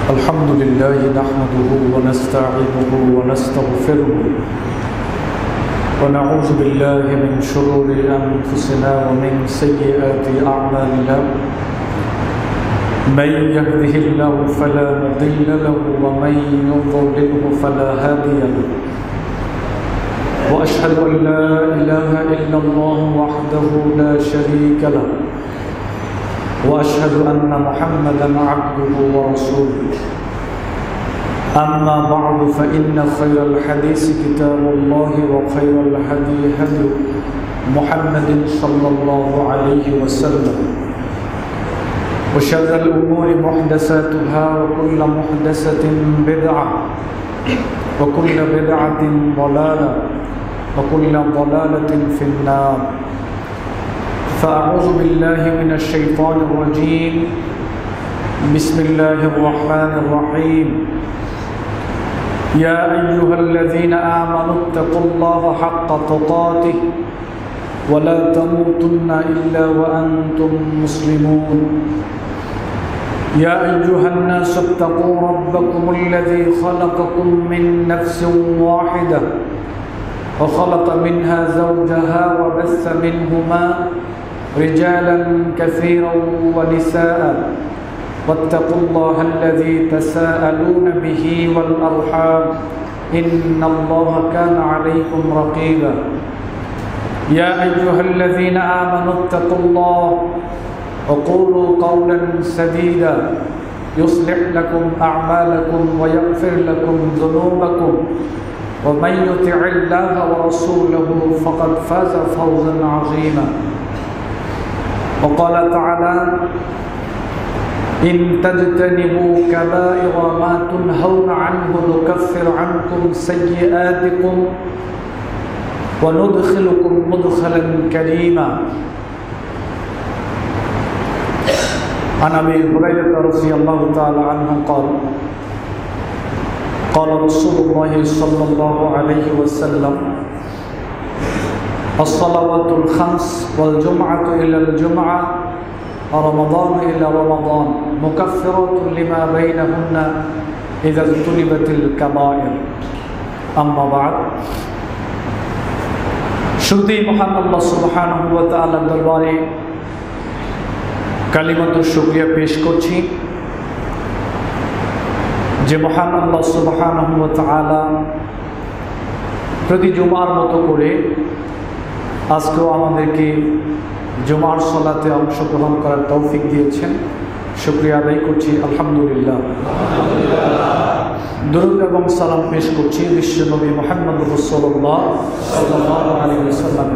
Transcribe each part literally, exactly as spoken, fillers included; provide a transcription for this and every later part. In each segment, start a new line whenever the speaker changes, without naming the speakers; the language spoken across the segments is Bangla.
الحمد لله نحمده ونستعينه ونستغفره ونعوذ بالله من شرور أنفسنا ومن سيئات أعمالنا من يهده الله فلا مضل له ومن يضلله فلا هادي له وأشهد أن لا إله إلا الله وحده لا شريك له وأشهد أن محمدا عبده ورسوله أما بعد فإن خير الحديث كتاب الله وخير الهدي هدي محمد صلى الله عليه وسلم وشر الأمور محدثاتها وكل محدثة بدعة وكل بدعة ضلالة وكل ضلالة في النار فأعوذ بالله من الشيطان الرجيم بسم الله الرحمن الرحيم يا أيها الذين آمنوا اتقوا الله حق تقاته ولا تموتن إلا وأنتم مسلمون يا أيها الناس اتقوا ربكم الذي خلقكم من نفس واحدة وخلق منها زوجها وبث منهما رجالا كثيرا ونساء واتقوا الله الذي تساءلون به والأرحام إن الله كان عليكم رقيبا يا أيها الذين آمنوا اتقوا الله وقولوا قولا سديدا يصلح لكم أعمالكم ويغفر لكم ذنوبكم ومن يطع الله ورسوله فقد فاز فوزا عظيما وقال تعالى إن تجتنبوا كبائر ما تنهون عنه نكفر عنكم سيئاتكم وندخلكم مدخلا كريما عن أبي هريرة رضي الله تعالى عنه قال قال رسول الله صلى الله عليه وسلم الصلوات الخمس والجمعة إلى الجمعة ورمضان إلى رمضان مكفرات لما بينهن إذا اجتنبت الكبائر أما بعد শুরুতেই মহান আল্লাহ সুবহানাহু ওয়া তাআলার দরবারে কালিমাতুশ শুকরিয়া পেশ করছি যে মহান আল্লাহ সুবহানাহু ওয়া তাআলা প্রতি জুমার মতো করে আজকেও আমাদেরকে জুমার সালাতে অংশগ্রহণ করার তৌফিক দিয়েছেন, শুকরিয়া আদায় করছি আলহামদুলিল্লাহ। দরুদ এবং সালাম পেশ করছি বিশ্বনবী মুহাম্মদ রাসূলুল্লাহ সাল্লাল্লাহু আলাইহি ওয়াসাল্লাম।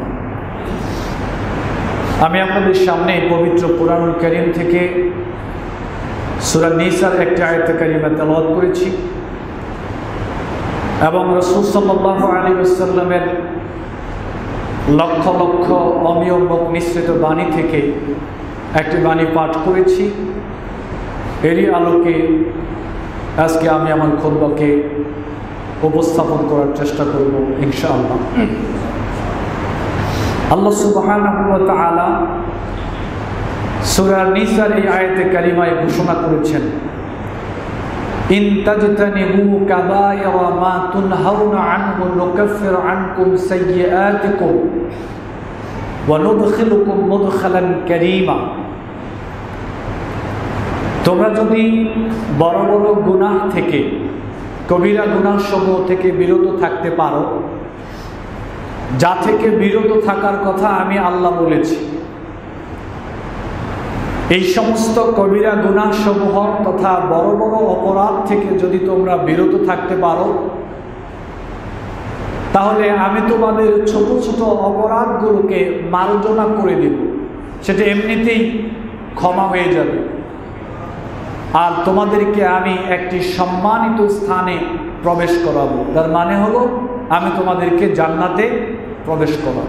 আমি আপনাদের সামনে পবিত্র কুরআনুল কারীম থেকে সূরা নিসার একটি আয়াত কারিমা তেলাওয়াত করেছি এবং রাসূল সাল্লাল্লাহু আলাইহি ওয়াসাল্লামের লক্ষ লক্ষ অমিয় মুখ নিঃসৃত বাণী থেকে একটি বাণী পাঠ করেছি। এরই আলোকে আজকে আমি আমার খুতবাকে উপস্থাপন করার চেষ্টা করব ইনশাআল্লাহ। আল্লাহ সুবহানাহু ওয়া তাআলা সূরা নিসার এই আয়াতে কারিমায় ঘোষণা করেছেন ইন তাজতানিবু কাবায়রা মা তুনহাউনা আনহু নুকাফির আনকুম সাইয়্যাতিকুম ওয়া নুদখিলুকুম মুদখালান কারীমা। তোমরা যদি বড় বড় গুনাহ থেকে, কবিরা গুনাহ সমূহ থেকে বিরত থাকতে পারো, যা থেকে বিরত থাকার কথা আমি আল্লাহ বলেছি, এই সমস্ত কবিরা গুনাহ সমূহ তথা বড় বড় অপরাধ থেকে যদি তোমরা বিরত থাকতে পারো, তাহলে আমি তোমাদের ছোট ছোট অপরাধগুলোকে মার্জনা করে দেব, সেটা এমনিতেই ক্ষমা হয়ে যাবে, আর তোমাদেরকে আমি একটি সম্মানিত স্থানে প্রবেশ করাবো। তার মানে হলো আমি তোমাদেরকে জান্নাতে প্রবেশ করাবো।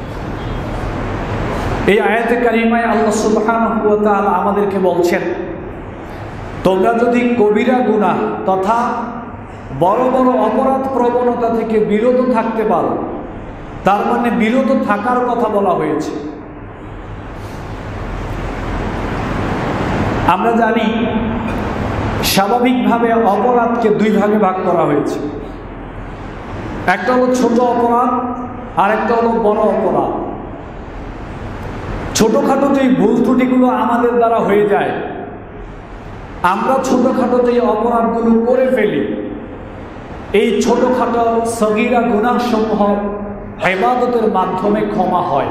এই আয়াতে কারিমায় আল্লাহ সুবহানাহু ওয়া তাআলা আমাদেরকে বলছেন তোমরা যদি কবিরা গুনাহ তথা বড় বড় অপরাধ প্রবণতা থেকে বিরত থাকতে পারো, তার মানে বিরত থাকার কথা বলা হয়েছে। আমরা জানি স্বাভাবিকভাবে অপরাধকে দুই ভাগে ভাগ করা হয়েছে। একটা হলো ছোট অপরাধ, আর একটা হলো বড় অপরাধ। ছোটখাটো যে ভুল ত্রুটিগুলো আমাদের দ্বারা হয়ে যায়, আমরা ছোটখাটো যে অপরাধগুলো করে ফেলি, এই ছোটখাটো সগীরা গুনাহ সমূহ ইবাদতের মাধ্যমে ক্ষমা হয়।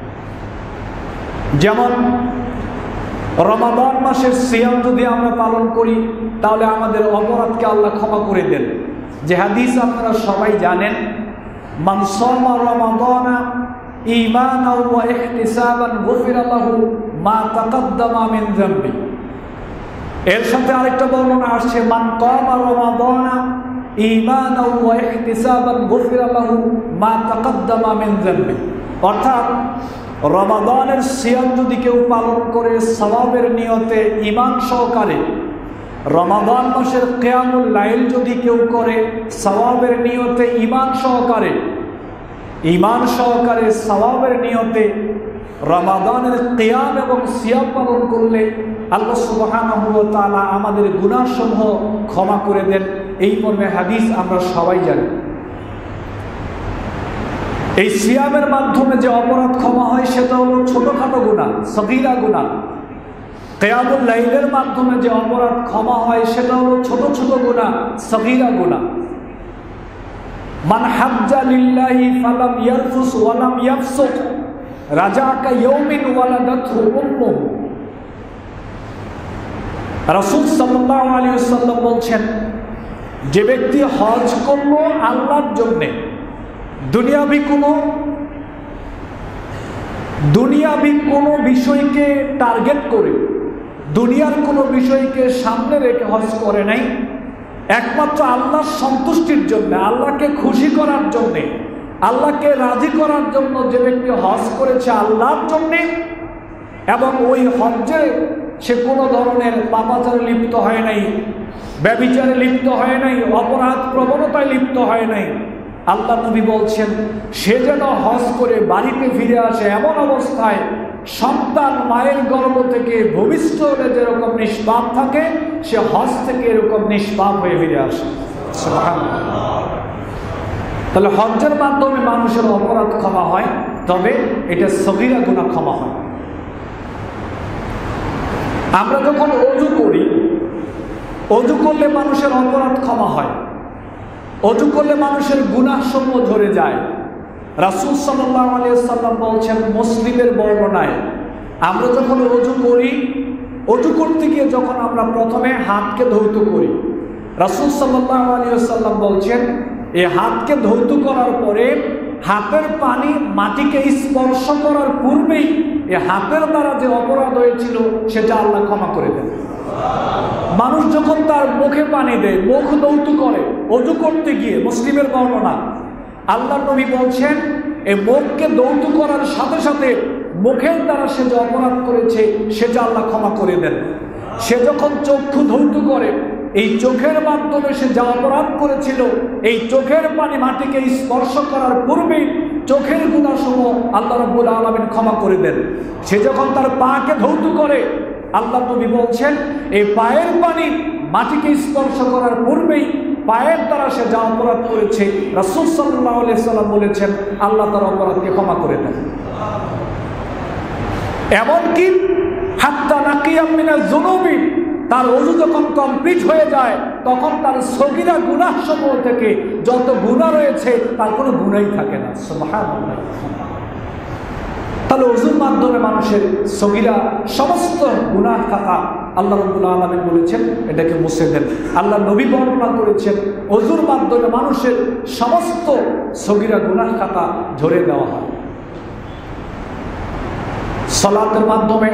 যেমন রমাদান মাসের সিয়াম যদি আমরা পালন করি, তাহলে আমাদের অপরাধকে আল্লাহ ক্ষমা করে দেন। যে হাদিস আপনারা সবাই জানেন, মান সামা রমাদানা ঈমানাও ওয়া ইহতিসাবান গুফিরা লাহু মা তাকাদ্দামা মিন যামবি। এর সাথে আরেকটা বর্ণনা আসছে, মান কামা রমাদানা ঈমানাও ওয়া ইহতিসাবান গুফিরা লাহু মা তাকাদ্দামা মিন যামবি। অর্থাৎ রমাদানের সিয়াম যদি কেউ পালন করে সওয়াবের নিয়তে ঈমান সহকারে, রমাদান মাসের কিয়ামুল লাইল যদি কেউ করে সওয়াবের নিয়তে ঈমান সহকারে, ঈমান সহকারে সওয়াবের নিয়তে রমাদানের কিয়াম এবং সিয়াম পালন করলে আল্লাহ সুবহানাহু ওয়া তাআলা আমাদের গুনাহসমূহ ক্ষমা করে দেন। এই মর্মে হাদিস আমরা সবাই জানি। এই সিয়ামের মাধ্যমে যে অপরাধ ক্ষমা হয় সেটা হলো ছোটখাটো গুনাহ, সগীরা গুনাহ। কিয়ামুল লাইলের মাধ্যমে যে অপরাধ ক্ষমা হয় সেটা হলো ছোট ছোট গুনাহ, সগীরা গুনাহ। মান হাজ্জা লিল্লাহি ফালাম ইয়ারফুস ওয়া লাম ইয়াফসুক রাজাকা ইয়াউমিন ওয়ালাদাতহু উম্মুহু। রাসূল সাল্লাল্লাহু আলাইহি ওয়াসাল্লাম বলছেন, যে ব্যক্তি হজ করলো আল্লাহর জন্য, দুনিয়াবি কোনো দুনিয়াবি কোনো বিষয়কে টার্গেট করে, দুনিয়ার কোনো বিষয়কে সামনে রেখে হজ করে নাই, একমাত্র আল্লাহর সন্তুষ্টির জন্য, আল্লাহকে খুশি করার জন্যে, আল্লাহকে রাজি করার জন্য যে ব্যক্তি হজ করেছে আল্লাহর জন্যে, এবং ওই হজ্জে সে কোনো ধরনের পাপাচারে লিপ্ত হয় নাই, ব্যভিচারে লিপ্ত হয় নাই, অপরাধ প্রবণতায় লিপ্ত হয় নাই, আল্লাহ নবী বলছেন সে যেন হজ করে বাড়িতে ফিরে আসে এমন অবস্থায় সন্তান মায়ের গর্ভ থেকে ভূমিষ্ঠ হলে যেরকম নিষ্পাপ থাকে, সে হজ থেকে এরকম নিষ্পাপ হয়ে ফিরে আসে। তাহলে হজ্জের মাধ্যমে মানুষের অপরাধ ক্ষমা হয়, তবে এটা সগীরা গুনাহ ক্ষমা হয়। আমরা যখন ওযু করি, ওযু করলে মানুষের অপরাধ ক্ষমা হয়, ওযু করলে মানুষের গুনাহ সমূহ ঝরে যায়। রাসূল সাল্লাল্লাহু আলাইহি ওয়াসাল্লাম বলছেন মুসলিমের বর্ণনায়, আমরা যখন ওযু করি, ওযু করতে গিয়ে যখন আমরা প্রথমে হাতকে ধৌত করি, রাসূল সাল্লাল্লাহু আলাইহি ওয়াসাল্লাম বলছেন এই হাতকে ধৌত করার পরে হাতের পানি মাটিকে স্পর্শ করার পূর্বেই এই হাতের দ্বারা যে অপরাধ হয়েছিল সেটা আল্লাহ ক্ষমা করে দেন। মানুষ যখন তার মুখে পানি দেয়, মুখ ধৌত করে ওযু করতে গিয়ে, মুসলিমের বর্ণনা, আল্লাহ নবী বলছেন এই মুখকে ধৌত করার সাথে সাথে মুখের দ্বারা সে যে অপরাধ করেছে সেটা আল্লাহ ক্ষমা করে দেন। সে যখন চক্ষু ধৌত করে, এই চোখের মাধ্যমে সে যা অপরাধ করেছিল, এই চোখের পানি মাটিকে স্পর্শ করার পূর্বেই চোখের গুনাহসমূহ আল্লাহ রাব্বুল আলামিন ক্ষমা করে দেন। সে যখন তার পাকে ধৌত করে, আল্লাহ নবী বলছেন এই পায়ের পানি মাটিকে স্পর্শ করার পূর্বেই পায়ের দ্বারা সে যা অপরাধ করেছে, রাসূল সাল্লাল্লাহু আলাইহি সাল্লাম বলেছেন আল্লাহ তার অপরাধকে ক্ষমা করে দেন। এমনকি হাত্তা নাকিয়া মিনাজ যুনুবি, তার ওযু যখন কমপ্লিট হয়ে যায় তখন তার সগীরা গুনাহ সমূহ থেকে যত গুনাহ রয়েছে তার কোনো গুনাহই থাকে না। সুবহানাল্লাহ। তাহলে ওযুর মাধ্যমে মানুষের সগীরা সমস্ত গুনাহ খাতা আল্লাহ রাব্বুল আলামিন বলেছেন এটাকে মুছে দেন। আল্লাহ নবী বর্ণনা করেছেন ওযুর মাধ্যমে মানুষের সমস্ত সগীরা গুনাহ খাতা ঝরে দেওয়া হয়। সালাতের মাধ্যমে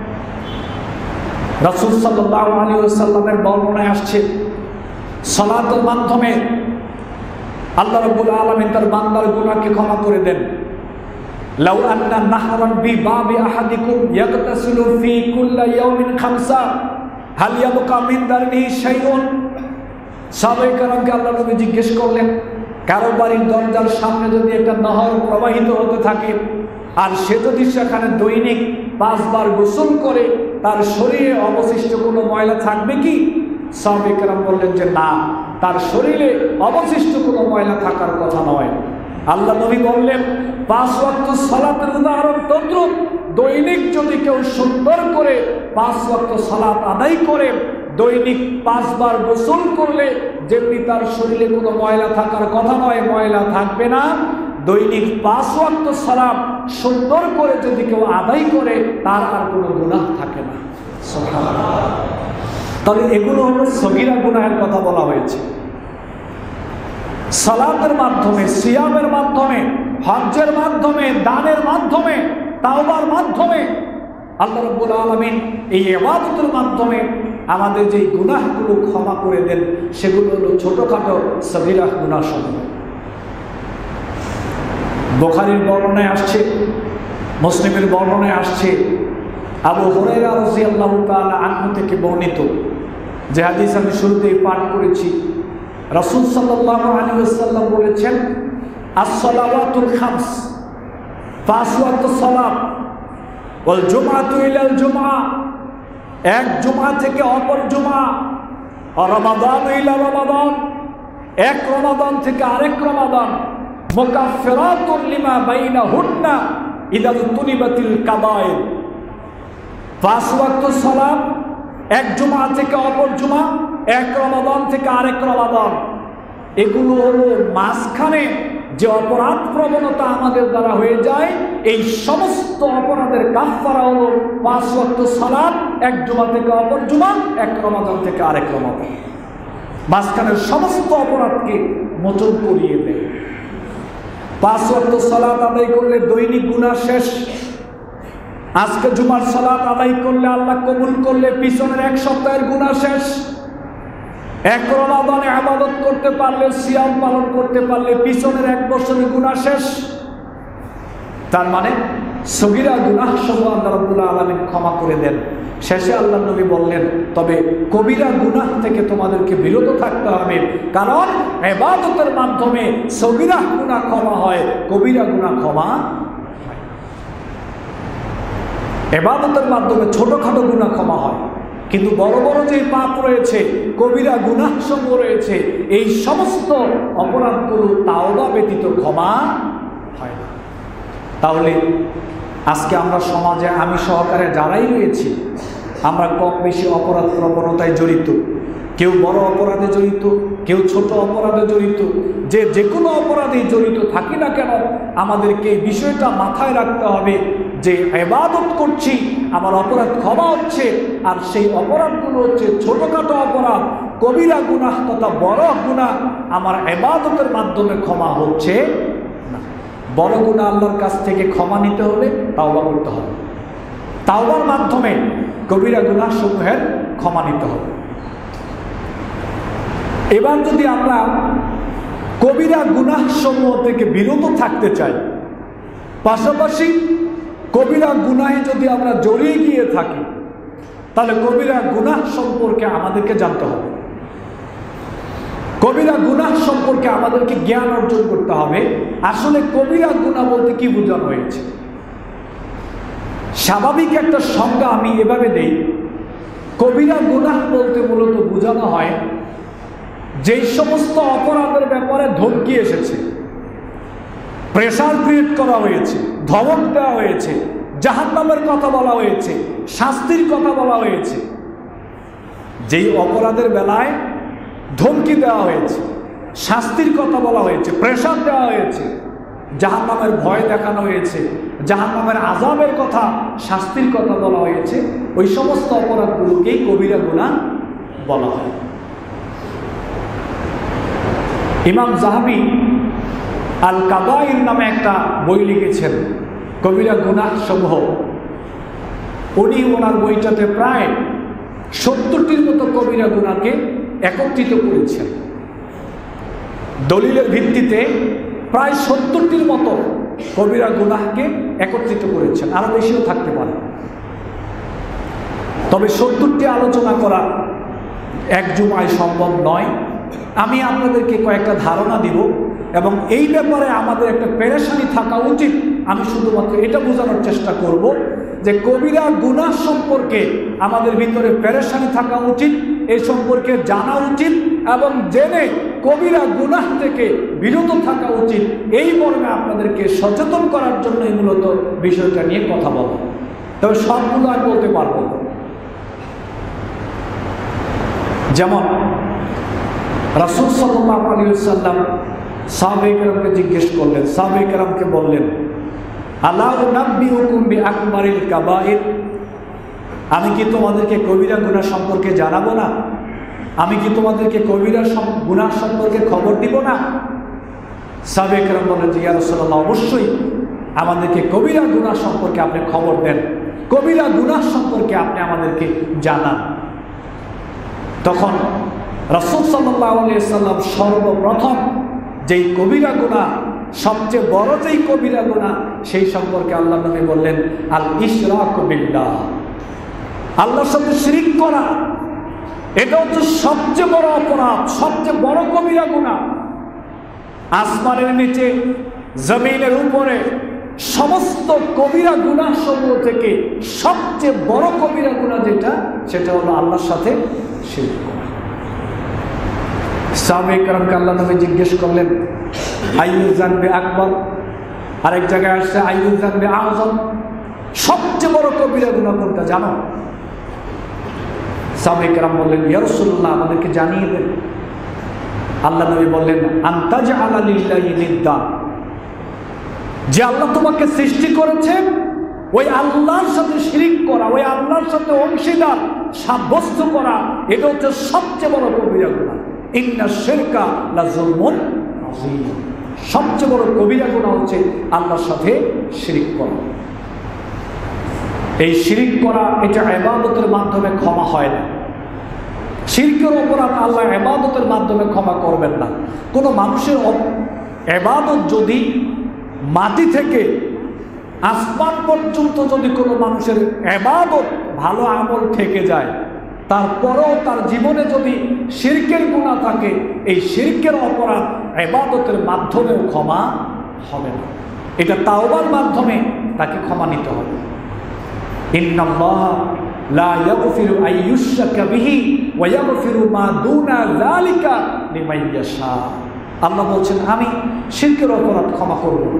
রাসূল সাল্লাল্লাহু আলাইহি ওয়াসাল্লামের বর্ণনায় আসছে, সালাতের মাধ্যমে আল্লাহ রাব্বুল আলামিন তার বান্দার গুনাহকে ক্ষমা করে দেন। লাউ আন্না নাহরান বিবাবি আহাদিকুম ইয়াগতাসিলু ফি কুল্লি ইয়াউমিন খামসা হাল ইয়াবকা মিন দারনিহি শাইউন। সাহাবায়ে কেরামকে আল্লাহ নবী জিজ্ঞেস করলেন, কারো বাড়ির দরজার সামনে যদি একটা নহর প্রবাহিত হতে থাকে আর সে যদি সেখানে দৈনিক পাঁচবার গোসল করে, তার শরীরে অবশিষ্ট কোনো ময়লা থাকবে কি? সাহাবায়ে কেরাম বললেন যে না, তার শরীরে অবশিষ্ট কোনো ময়লা থাকার কথা নয়। আল্লাহ নবী বললেন পাঁচ ওয়াক্ত সালাতের উদাহরণ তদ্রূপ, দৈনিক যদি কেউ সুন্দর করে পাঁচ ওয়াক্ত সালাত আদায় করে, দৈনিক পাঁচবার গোসল করলে যেমনি তার শরীরে কোনো ময়লা থাকার কথা নয়, ময়লা থাকবে না। দৈনিক পাঁচ ওয়াক্ত সালাত সুন্দর করে যদি কেউ আদায় করে, তার আর কোনো গুনাহ থাকে না। সুবহানাল্লাহ। তাহলে এগুলো হলো সগীরা গুনাহের কথা বলা হয়েছে। সালাতের মাধ্যমে, সিয়ামের মাধ্যমে, হজ্জের মাধ্যমে, দানের মাধ্যমে, তাওবার মাধ্যমে আল্লাহ রাব্বুল আলামিন এই ইবাদতের মাধ্যমে আমাদের যে গুনাহগুলো ক্ষমা করে দেন, সেগুলো হলো ছোটখাটো সগীরা গুনাহসমূহ। বুখারীর বর্ণনায় আসছে, মুসলিমের বর্ণনায় আসছে, আবু হুরায়রা রাদিয়াল্লাহু তাআলা আনহু থেকে বর্ণিত, যে হাদিস আমি শুরুতেই পাঠ করেছি। রাসূল সাল্লাল্লাহু আলাইহি ওয়াসাল্লাম বলেছেন, আস-সালাওয়াতুল খামস, পাঁচ ওয়াক্ত সালাত, ওয়াল জুমআতু ইলাল জুমআ, এক জুমআ থেকে অপর জুমআ, আর রমাদান ইলা রমাদান, এক রমাদান থেকে আরেক রমাদান, মুকাফফিরাতুন লিমা বাইনাহুন্না ইযা তুনিবাতিল কাবায়ের। পাঁচ ওয়াক্ত সালাত, এক জুমআ থেকে অপর জুমআ, এক রমাদান থেকে আরেক রমাদান, এগুলো হলো মাঝখানে যে অপরাধ প্রবণতা আমাদের দ্বারা হয়ে যায়, এই সমস্ত অপরাধের কাফফারা হলো পাঁচ ওয়াক্ত সালাত, এক জুমা থেকে অপর জুমা, এক রমাদান থেকে আরেক রমাদান। মাঝখানের সমস্ত অপরাধকে মোচন করিয়ে দেয়। পাঁচ ওয়াক্ত সালাত আদায় করলে দৈনিক গুনাহ শেষ। আজকে জুমার সালাত আদায় করলে, আল্লাহ কবুল করলে, পিছনের এক সপ্তাহের গুনাহ শেষ। এক রমাদানে ইবাদত করতে পারলে, সিয়াম পালন করতে পারলে, পিছনের এক বছরের গুনাহ শেষ। তার মানে সগীরা গুনাহ সমূহ আল্লাহ রাব্বুল আলামিন ক্ষমা করে দেন। শেষে আল্লাহ নবী বললেন, তবে কবিরা গুনাহ থেকে তোমাদেরকে বিরত থাকতে হবে, কারণ ইবাদতের মাধ্যমে সগীরা গুনাহ ক্ষমা হয়, কবিরা গুনাহ ক্ষমা হয়। ইবাদতের মাধ্যমে ছোটখাটো গুনাহ ক্ষমা হয়, কিন্তু বড় বড় যে পাপ রয়েছে, কবিরা গুনাহ সমূহ রয়েছে, এই সমস্ত অপরাধগুলো তাওবা ব্যতীত ক্ষমা হয় না। তাহলে আজকে আমরা সমাজে, আমি সহকারে যারাই রয়েছি, আমরা কম বেশি অপরাধ প্রবণতায় জড়িত। কেউ বড় অপরাধে জড়িত, কেউ ছোট অপরাধে জড়িত। যে যে কোনো অপরাধে জড়িত থাকি না কেন, আমাদেরকে এই বিষয়টা মাথায় রাখতে হবে যে ইবাদত করছি, আমার অপরাধ ক্ষমা হচ্ছে, আর সেই অপরাধগুলো হচ্ছে ছোটখাটো অপরাধ, কবিরা গুনাহ তথা বড় গুনাহ আমার ইবাদতের মাধ্যমে ক্ষমা হচ্ছে না। বড় গুনাহ আল্লাহর কাছ থেকে ক্ষমা নিতে হলে তাওবা করতে হবে, তাওবার মাধ্যমে কবিরা গুনাহ সমূহের ক্ষমা নিতে হবে। এবার যদি আমরা কবিরা গুনাহ সমূহ থেকে বিরত থাকতে চাই, পাশাপাশি কবিরা গুনাহে যদি আমরা জড়িয়ে গিয়ে থাকি, তাহলে কবিরা গুনাহ সম্পর্কে আমাদেরকে জানতে হবে। কবিরা গুনাহ সম্পর্কে আমাদেরকে জ্ঞান অর্জন করতে হবে। আসলে কবিরা গুনাহ বলতে কি বোঝানো হয়েছে? স্বাভাবিক একটা সংজ্ঞা আমি এভাবে দেই, কবিরা গুনাহ বলতে মূলত বোঝানো হয় যেই সমস্ত অপরাধের ব্যাপারে ধমকি এসেছে, প্রেসার ক্রিয়েট করা হয়েছে, ধমক দেওয়া হয়েছে, জাহান্নামের কথা বলা হয়েছে, শাস্তির কথা বলা হয়েছে, যেই অপরাধের বেলায় ধমকি দেওয়া হয়েছে, শাস্তির কথা বলা হয়েছে, প্রেসার দেওয়া হয়েছে, জাহান্নামের ভয় দেখানো হয়েছে, জাহান্নামের আযাবের কথা, শাস্তির কথা বলা হয়েছে, ওই সমস্ত অপরাধগুলোকেই কবিরা গুনাহ বলা হয়। ইমাম যাহাবী আল কাবাইর নামে একটা বই লিখেছেন, কবিরা গুনাহ সমূহ। উনি ওনার বইটাতে প্রায় সত্তরটির মতো কবিরা গুনাহকে একত্রিত করেছেন। দলিলের ভিত্তিতে প্রায় সত্তরটির মতো কবিরা গুনাহকে একত্রিত করেছেন, আরো বেশিও থাকতে পারে। তবে সত্তরটি আলোচনা করা এক জুমায় সম্ভব নয়। আমি আপনাদেরকে কয়েকটা ধারণা দিব, এবং এই ব্যাপারে আমাদের একটা পেরেশানি থাকা উচিত। আমি শুধুমাত্র এটা বোঝানোর চেষ্টা করব যে কবিরা গুনাহ সম্পর্কে আমাদের ভিতরে পেরেশানি থাকা উচিত, এই সম্পর্কে জানা উচিত এবং জেনে কবিরা গুনাহ থেকে বিরত থাকা উচিত। এই মর্মে আপনাদেরকে সচেতন করার জন্য মূলত বিষয়টা নিয়ে কথা বলা। তবে সবগুলো আমি বলতে পারবো না। যেমন রাসূল সাল্লাল্লাহু আলাইহি ওয়াসাল্লাম সাহাবায়ে কেরামকে জিজ্ঞেস করলেন, সাহাবায়ে কেরামকে বললেন, আলা উনাব্বিউকুম বিআকবারিল কাবাইর, আমি কি তোমাদেরকে কবিরা গুনাহ সম্পর্কে জানাবো না? আমি কি তোমাদেরকে কবিরা গুনাহ সম্পর্কে খবর দিব না? সাহাবায়ে কেরাম বললেন যে ইয়া রাসূলুল্লাহ, অবশ্যই আমাদেরকে কবিরা গুনাহ সম্পর্কে আপনি খবর দেন, কবিরা গুনাহ সম্পর্কে আপনি আমাদেরকে জানান। তখন রাসূল সাল্লাল্লাহু আলাইহি ওয়াসাল্লাম সর্বপ্রথম যেই কবিরা গুনাহ, সবচেয়ে বড় যেই কবিরা গুনাহ, সেই সম্পর্কে আল্লাহ নবী বললেন আল ইশরাকু বিল্লাহ, আল্লাহর সাথে শিরক করা। এটা হচ্ছে সবচেয়ে বড় অপরাধ, সবচেয়ে বড় কবিরা গুনাহ। আসমানের নিচে, জমিনের উপরে সমস্ত কবিরা গুনাহ সমূহ থেকে সবচেয়ে বড় কবিরা গুনাহ যেটা, সেটা হলো আল্লাহর সাথে শিরক করা। সাহাবায়ে কেরামকে আল্লাহ নবী জিজ্ঞেস করলেন আইয়ুল যানবি আকবার, আরেক জায়গায় আসছে আইয়ুল যানবি আযম, সবচেয়ে বড় কবিরা গুনাহ কোনটা জানো? সাহাবায়ে কেরাম বললেন ইয়া রাসূলুল্লাহ, আমাদেরকে জানিয়ে দেন। আল্লাহ নবী বললেন আনতাজআলা লিল্লাহি নিদ্দা, যে আল্লাহ তোমাকে সৃষ্টি করেছেন ওই আল্লাহর সাথে শিরক করা, ওই আল্লাহর সাথে অংশীদার সাব্যস্ত করা, এটা হচ্ছে সবচেয়ে বড় কবিরা গুনাহ। ইন্না শিরকা লাযুলমুন আযীম, সবচেয়ে বড় কবিরা গুনাহ হচ্ছে আল্লাহর সাথে শিরক করা। এই শিরক করা এটা ইবাদতের মাধ্যমে ক্ষমা হয় না। শিরকের অপরাধ আল্লাহ ইবাদতের মাধ্যমে ক্ষমা করবেন না। কোনো মানুষের ইবাদত যদি মাটি থেকে আসমান পর্যন্ত যদি কোনো মানুষের ইবাদত ভালো আমল থেকে যায়, তারপরেও তার জীবনে যদি শিরকের গুনাহ থাকে, এই শিরকের অপরাধ ইবাদতের মাধ্যমেও ক্ষমা হবে না। এটা তাওবার মাধ্যমে তাকে ক্ষমা নিতে হবে। ইন্নাল্লাহা লা ইয়াগফিরু আন ইউশরাকা বিহি ওয়া ইয়াগফিরু মা দুনা যালিকা লিমান ইয়াশা। আল্লাহ বলছেন আমি শিরকের অপরাধ ক্ষমা করব না।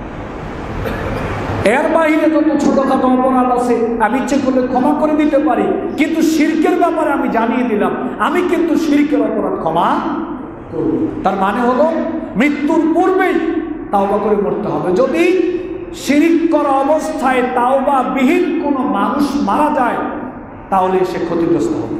এর বাইরে যত ছোটখাটো অপরাধ আছে আমি ইচ্ছে করলে ক্ষমা করে দিতে পারি, কিন্তু শিরকের ব্যাপারে আমি জানিয়ে দিলাম আমি কিন্তু শিরকের অপরাধ ক্ষমা করব। তার মানে হলো মৃত্যুর পূর্বেই তাওবা করে মরতে হবে। যদি শিরক করা অবস্থায় তাওবা বিহীন কোনো মানুষ মারা যায়, তাহলে সে ক্ষতিগ্রস্ত হবে।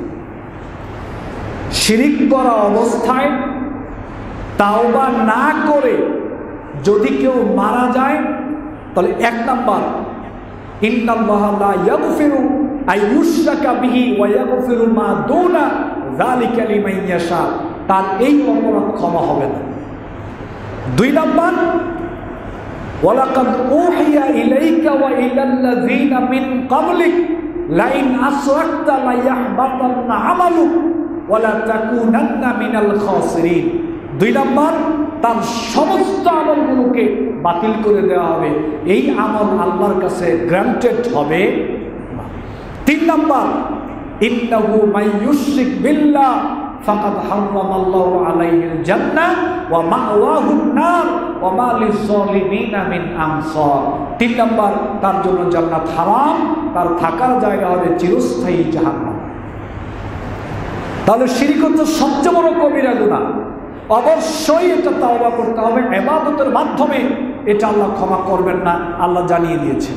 শিরক করা অবস্থায় তাওবা না করে যদি কেউ মারা যায়, তাহলে এক নাম্বার ইন্নাল্লাহা লা ইয়াগফিরু আন ইউশরাকা বিহি ওয়া ইয়াগফিরু মা দুনা যালিকা লিমান ইয়াশা, তার এই অপরাধ ক্ষমা হবে না। দুই নাম্বার ওয়ালাকাদ উহিয়া ইলাইকা ওয়া ইলাল্লাযিনা মিন ক্বাবলিক লাইন আশরাকতা লা ইয়াহবাতান্না আমালুক ওয়া লা তাকুনান্না মিনাল খাসিরিন। দুই নাম্বার তার সমস্ত আমলগুলোকে বাতিল করে দেওয়া হবে, এই আমল আল্লাহর কাছে গ্রান্টেড হবে না। তিন নাম্বার ইন্নাহু মান ইউশরিক বিল্লাহ ফাকাদ হারামাল্লাহু আলাইহিল জান্নাহ ওয়া মাওয়াহুন নার ওয়া মা লিয-যালিমিনা মিন আনসার। তিন নাম্বার তার জন্য জান্নাত হারাম, তার থাকার জায়গা হবে চিরস্থায়ী জাহান্নাম। তাহলে শিরক হচ্ছে সবচেয়ে বড় কবিরা গুনাহ। অবশ্যই এটা তাওবা করতে হবে, ইবাদতের মাধ্যমে এটা আল্লাহ ক্ষমা করবেন না, আল্লাহ জানিয়ে দিয়েছেন।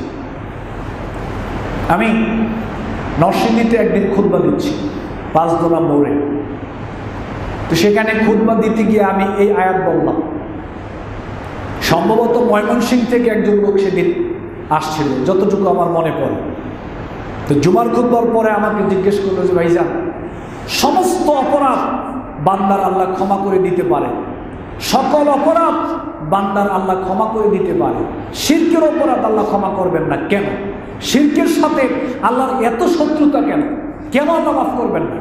আমি নরসিংদীতে একদিন খুতবা দিচ্ছি পাঁচদোলা মোড়ে, তো সেখানে খুতবা দিতে গিয়ে আমি এই আয়াত বললাম। সম্ভবত ময়মনসিংহ থেকে একজন লোক সেদিন আসছিল, যতটুকু আমার মনে পড়ে। তো জুমার খুতবার পরে আমাকে জিজ্ঞেস করলো যে ভাইজান, সমস্ত অপরাধ বান্দার আল্লাহ ক্ষমা করে দিতে পারে, সকল অপরাধ বান্দার আল্লাহ ক্ষমা করে দিতে পারে, শিরকের অপরাধ আল্লাহ ক্ষমা করবেন না কেন? শিরকের সাথে আল্লাহর এত শত্রুতা কেন? কেন আল্লাহ মাফ করবেন না?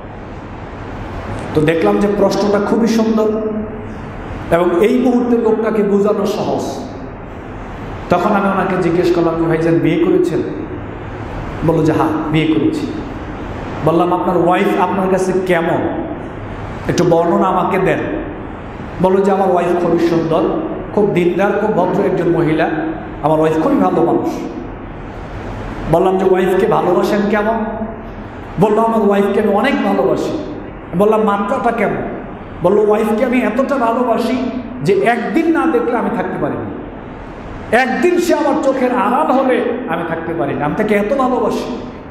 তো দেখলাম যে প্রশ্নটা খুবই সুন্দর এবং এই মুহূর্তে লোকটাকে বোঝানো সহজ। তখন আমি ওনাকে জিজ্ঞেস করলাম, ভাইজান বিয়ে করেছেন? বললো যে হ্যাঁ বিয়ে করেছি। বললাম আপনার ওয়াইফ আপনার কাছে কেমন, একটু বর্ণনা আমাকে দেন। বললো যে আমার ওয়াইফ খুবই সুন্দর, খুব দিনদার, খুব ভদ্র একজন মহিলা, আমার ওয়াইফ খুবই ভালো মানুষ। বললাম যে ওয়াইফকে ভালোবাসেন কেমন? বললো আমার ওয়াইফকে আমি অনেক ভালোবাসি। বললাম মাত্রাটা কেমন? বললো ওয়াইফকে আমি এতটা ভালোবাসি যে একদিন না দেখলে আমি থাকতে পারি না, একদিন সে আমার চোখের আড়াল হলে আমি থাকতে পারি না, আমি তাকে এত ভালোবাসি।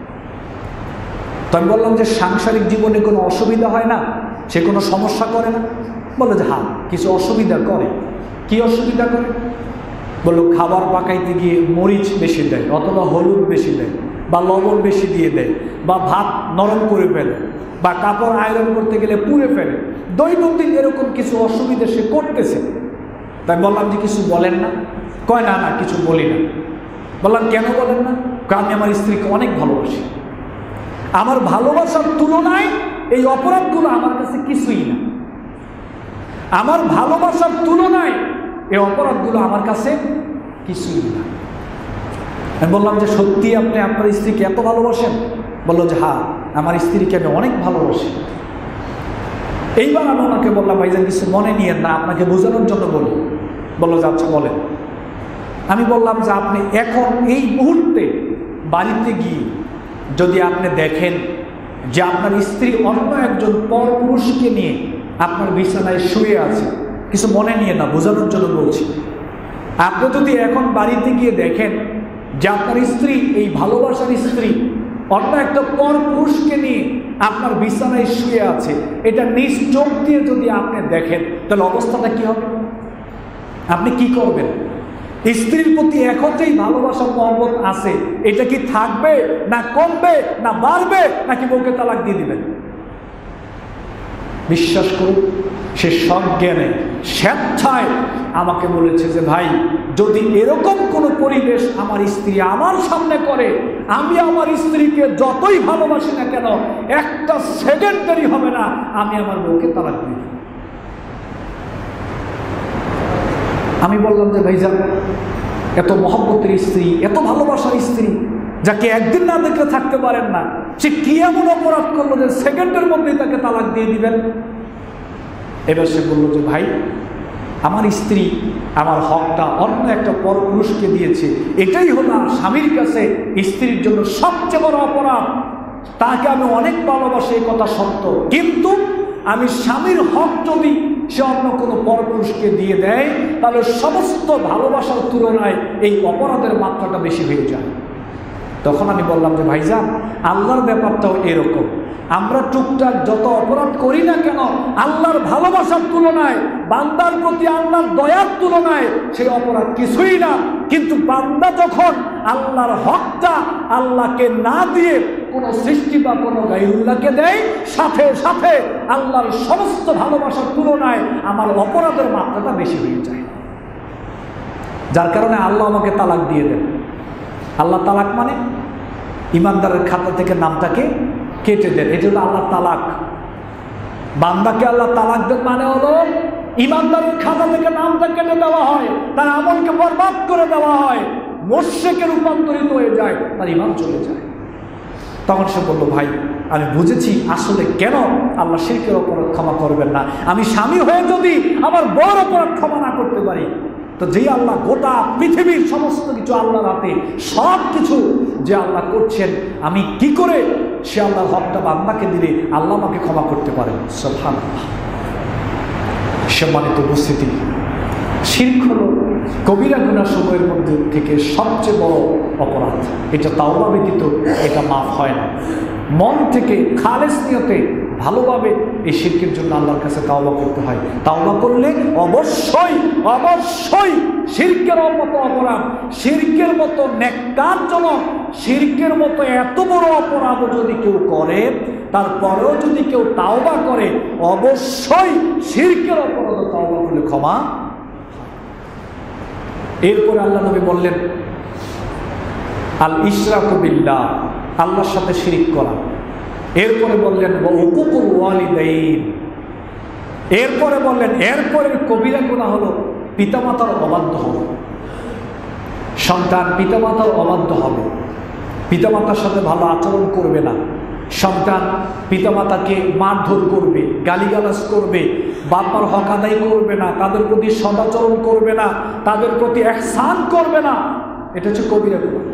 তো আমি বললাম যে সাংসারিক জীবনে কোনো অসুবিধা হয় না, সে কোনো সমস্যা করে না? বললো যে হ্যাঁ কিছু অসুবিধা করে। কি অসুবিধা করে? বললো খাবার পাকাইতে গিয়ে মরিচ বেশি দেয়, অথবা হলুদ বেশি দেয়, বা লবণ বেশি দিয়ে দেয়, বা ভাত নরম করে ফেলে, বা কাপড় আয়রন করতে গেলে পুড়ে ফেলে। দৈনন্দিন এরকম কিছু অসুবিধা সে করতেছে। তাই বললাম যে কিছু বলেন না? কয় না না কিছু বলি না। বললাম কেন বলেন না? আমি আমার স্ত্রীকে অনেক ভালোবাসি, আমার ভালোবাসার তুলনায় এই অপরাধগুলো আমার কাছে কিছুই না, আমার ভালোবাসার তুলনায় এই অপরাধগুলো আমার কাছে কিছুই না। আমি বললাম যে সত্যি আপনি আপনার স্ত্রীকে এত ভালোবাসেন? বললো যে হ্যাঁ আমার স্ত্রীকে আমি অনেক ভালোবাসি। এইবার আমি ওনাকে বললাম ভাইজান কিছু মনে নিয়েন না, আপনাকে বোঝানোর জন্য বলি। বললো যে আচ্ছা বলেন। আমি বললাম যে আপনি এখন এই মুহূর্তে বাড়িতে গিয়ে যদি আপনি দেখেন যে আপনার স্ত্রী অন্য একজন পরপুরুষকে নিয়ে আপনার বিছানায় শুয়ে আছে, কিছু মনে নিয়ে না, বোঝানোর জন্য বলছি। আপনি যদি এখন বাড়িতে গিয়ে দেখেন যে আপনার স্ত্রী, এই ভালোবাসার স্ত্রী, অন্য একটা পরপুরুষকে নিয়ে আপনার বিছানায় শুয়ে আছে, এটা নিজ চোখ দিয়ে যদি আপনি দেখেন তাহলে অবস্থাটা কি হবে? আপনি কি করবেন? স্ত্রীর প্রতি এখন যেই ভালোবাসা মহব্বত আছে এটা কি থাকবে, না কমবে, না বাড়বে, নাকি বউকে তালাক দিয়ে দিবেন? বিশ্বাস করুন, সে সজ্ঞানে স্বেচ্ছায় আমাকে বলেছে যে ভাই যদি এরকম কোনো পরিবেশ আমার স্ত্রী আমার সামনে করে, আমি আমার স্ত্রীকে যতই ভালোবাসি না কেন একটা সেকেন্ড দেরি হবে না, আমি আমার বউকে তালাক দিয়ে দেব। আমি বললাম যে ভাইজান এত মহব্বতের স্ত্রী, এত ভালোবাসার স্ত্রী, যাকে একদিন না দেখলে থাকতে পারেন না, সে কি এমন অপরাধ করলো যে সেকেন্ডের মধ্যেই তাকে তালাক দিয়ে দিবেন? এবার সে বললো যে ভাই আমার স্ত্রী আমার হকটা অন্য একটা পরপুরুষকে দিয়েছে, এটাই হলো স্বামীর কাছে স্ত্রীর জন্য সবচেয়ে বড় অপরাধ। তাকে আমি অনেক ভালোবাসি, এই কথা সত্য, কিন্তু আমি স্বামীর হক যদি সে অন্য কোনো পরপুরুষকে দিয়ে দেয় তাহলে সমস্ত ভালোবাসার তুলনায় এই অপরাধের মাত্রাটা বেশি হয়ে যায়। তখন আমি বললাম যে ভাইজান আল্লাহর ব্যাপারটাও এরকম, আমরা টুকটাক যত অপরাধ করি না কেন আল্লাহর ভালোবাসার তুলনায়, বান্দার প্রতি আল্লাহর দয়ার তুলনায় সেই অপরাধ কিছুই না। কিন্তু বান্দা যখন আল্লাহর হকটা আল্লাহকে না দিয়ে কোনো সৃষ্টি বা কোনো গায়রুল্লাহকে দেয়, সাথে সাথে আল্লাহর সমস্ত ভালোবাসার তুলনায় আমার অপরাধের মাত্রাটা বেশি হয়ে যায়, যার কারণে আল্লাহ আমাকে তালাক দিয়ে দেন। আল্লাহ তালাক মানে ইমানদারের খাতা থেকে নামটাকে কেটে দেন, এটা হলো আল্লাহ তালাক। বান্দাকে আল্লাহ তালাক দেন মানে হলো ইমানদারের খাতা থেকে নামটা কেটে দেওয়া হয়, তার আমলকে বরবাদ করে দেওয়া হয়, মুশরিকে রূপান্তরিত হয়ে যায়, তার ইমান চলে যায়। তখন সে বলল ভাই আমি বুঝেছি আসলে কেন আল্লাহ শিরকের অপরাধ ক্ষমা করবেন না। আমি স্বামী হয়ে যদি আমার বড় অপরাধ ক্ষমা না করতে পারি, তো যেই আল্লাহ গোটা পৃথিবীর সমস্ত কিছু আল্লাহর হাতে, সব কিছু যে আল্লাহ করছেন, আমি কি করে সে আল্লাহর হকটা বান্দাকে দিলে আল্লাহ আমাকে ক্ষমা করতে পারেন? সুবহানাল্লাহ। সম্মানিত উপস্থিতি, শিরক হলো কবিরা গুনাহ সমূহের মধ্যে থেকে সবচেয়ে বড় অপরাধ। এটা তাওবা ব্যতীত এটা মাফ হয় না। মন থেকে খালেস নিয়তে ভালোভাবে এই শিরকের জন্য আল্লাহর কাছে তাওবা করতে হয়। তাওবা করলে অবশ্যই অবশ্যই শিরকের মতো অপরাধ, শিরকের মতো নেককারজনক, শিরকের মতো এত বড় অপরাধ যদি কেউ করে, তারপরেও যদি কেউ তাওবা করে, অবশ্যই শিরকের অপরাধ তাওবা করলে ক্ষমা। এরপরে আল্লাহ নবী বললেন আল ইশরাকু বিল্লাহ, আল্লাহর সাথে শিরিক করা। এরপরে বললেন উকুকুল ওয়ালিদাইন। এরপরে বললেন এরপরে কবিরা গুনাহ হলো পিতামাতার অবাধ্য হবে। সন্তান পিতামাতার অবাধ্য হবে, পিতামাতার সাথে ভালো আচরণ করবে না, সন্তান পিতামাতাকে মারধর করবে, গালিগালাজ করবে, বাবার হক আদায় করবে না, তাদের প্রতি সদাচরণ করবে না, তাদের প্রতি ইহসান করবে না, এটা হচ্ছে কবিরা গুনাহ।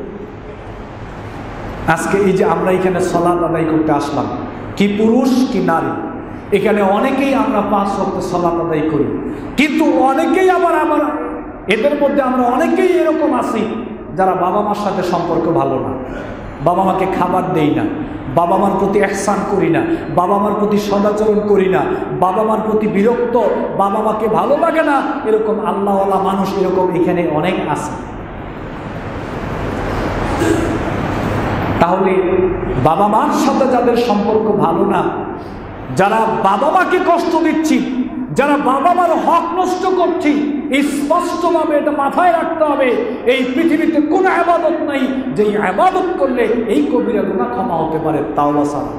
আজকে এই যে আমরা এখানে সালাত আদায় করতে আসলাম, কি পুরুষ কি নারী, এখানে অনেকেই আমরা পাঁচ ওয়াক্ত সালাত আদায় করি, কিন্তু অনেকেই আবার আবার এদের মধ্যে আমরা অনেকেই এরকম আছি যারা বাবা মার সাথে সম্পর্ক ভালো না, বাবা মাকে খাবার দেই না, বাবা মার প্রতি ইহসান করি না, বাবা মার প্রতি সদাচরণ করি না, বাবা মার প্রতি বিরক্ত, বাবা মাকে ভালো লাগে না, এরকম আল্লাহওয়ালা মানুষ এরকম এখানে অনেক আছে। তাহলে বাবা মার সাথে যাদের সম্পর্ক ভালো না, যারা বাবা মাকে কষ্ট দিচ্ছি, যারা বাবা মার হক নষ্ট করছি, স্পষ্টভাবে এটা মাথায় রাখতে হবে, এই পৃথিবীতে কোনো ইবাদত নাই যে ইবাদত করলে এই কবিরা গুনাহ ক্ষমা হতে পারে তাওবা ছাড়া।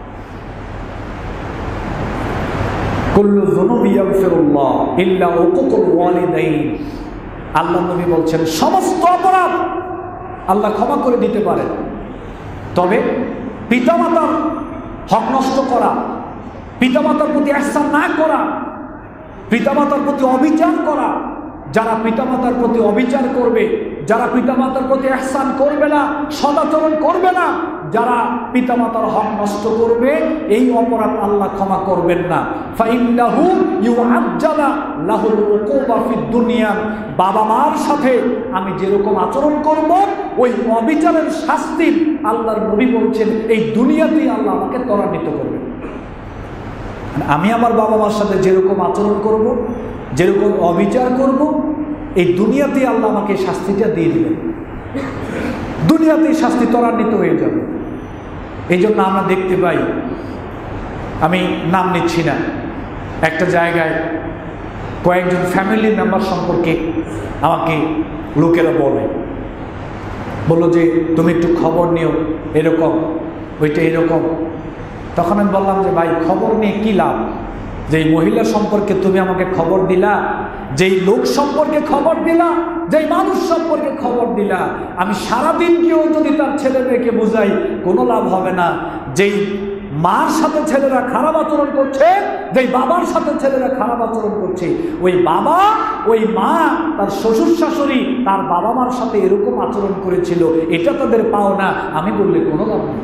কুল্লু যুনুবি ইয়াগফিরুল্লাহ ইল্লা উকুকুল ওয়ালিদাইন। আল্লাহ নবী বলছেন সমস্ত অপরাধ আল্লাহ ক্ষমা করে দিতে পারেন, তবে পিতামাতার হক নষ্ট করা, পিতামাতার প্রতি ইহসান না করা, পিতামাতার প্রতি অবিচার করা, যারা পিতামাতার প্রতি অবিচার করবে, যারা পিতামাতার প্রতি ইহসান করবে না, সদাচরণ করবে না, যারা পিতামাতার হক নষ্ট করবে, এই অপরাধ আল্লাহ ক্ষমা করবেন না। ফাইন্নাহু ইউআজ্জালা লাহুল উকুবা ফিদ দুনিয়া। বাবা মার সাথে আমি যেরকম আচরণ করব, ওই অবিচারের শাস্তি আল্লাহর নবী বলছেন এই দুনিয়াতেই আল্লাহ আমাকে ত্বরান্বিত করবেন। আমি আমার বাবা মার সাথে যেরকম আচরণ করব, যেরকম অবিচার করব, এই দুনিয়াতেই আল্লাহ আমাকে শাস্তিটা দিয়ে দিবেন, দুনিয়াতেই শাস্তি ত্বরান্বিত হয়ে যাবে। এই জন্য আমরা দেখতে পাই, আমি নাম নিচ্ছি না, একটা জায়গায় কয়েকজন ফ্যামিলি মেম্বার সম্পর্কে আমাকে লোকেরা বলে, বললো যে তুমি একটু খবর নিও, এরকম ওইটা এরকম। তখন আমি বললাম যে ভাই খবর নিয়ে কী লাভ, যেই মহিলা সম্পর্কে তুমি আমাকে খবর দিলা, যেই লোক সম্পর্কে খবর দিলা, যেই মানুষ সম্পর্কে খবর দিলা, আমি সারাদিন গিয়েও যদি তার ছেলে মেয়েকে বুঝাই কোনো লাভ হবে না। যেই মার সাথে ছেলেরা খারাপ আচরণ করছে, যেই বাবার সাথে ছেলেরা খারাপ আচরণ করছে, ওই বাবা ওই মা তার শ্বশুর শাশুড়ি তার বাবা মার সাথে এরকম আচরণ করেছিল, এটা তাদের পাও না, আমি বললে কোনো লাভ নেই।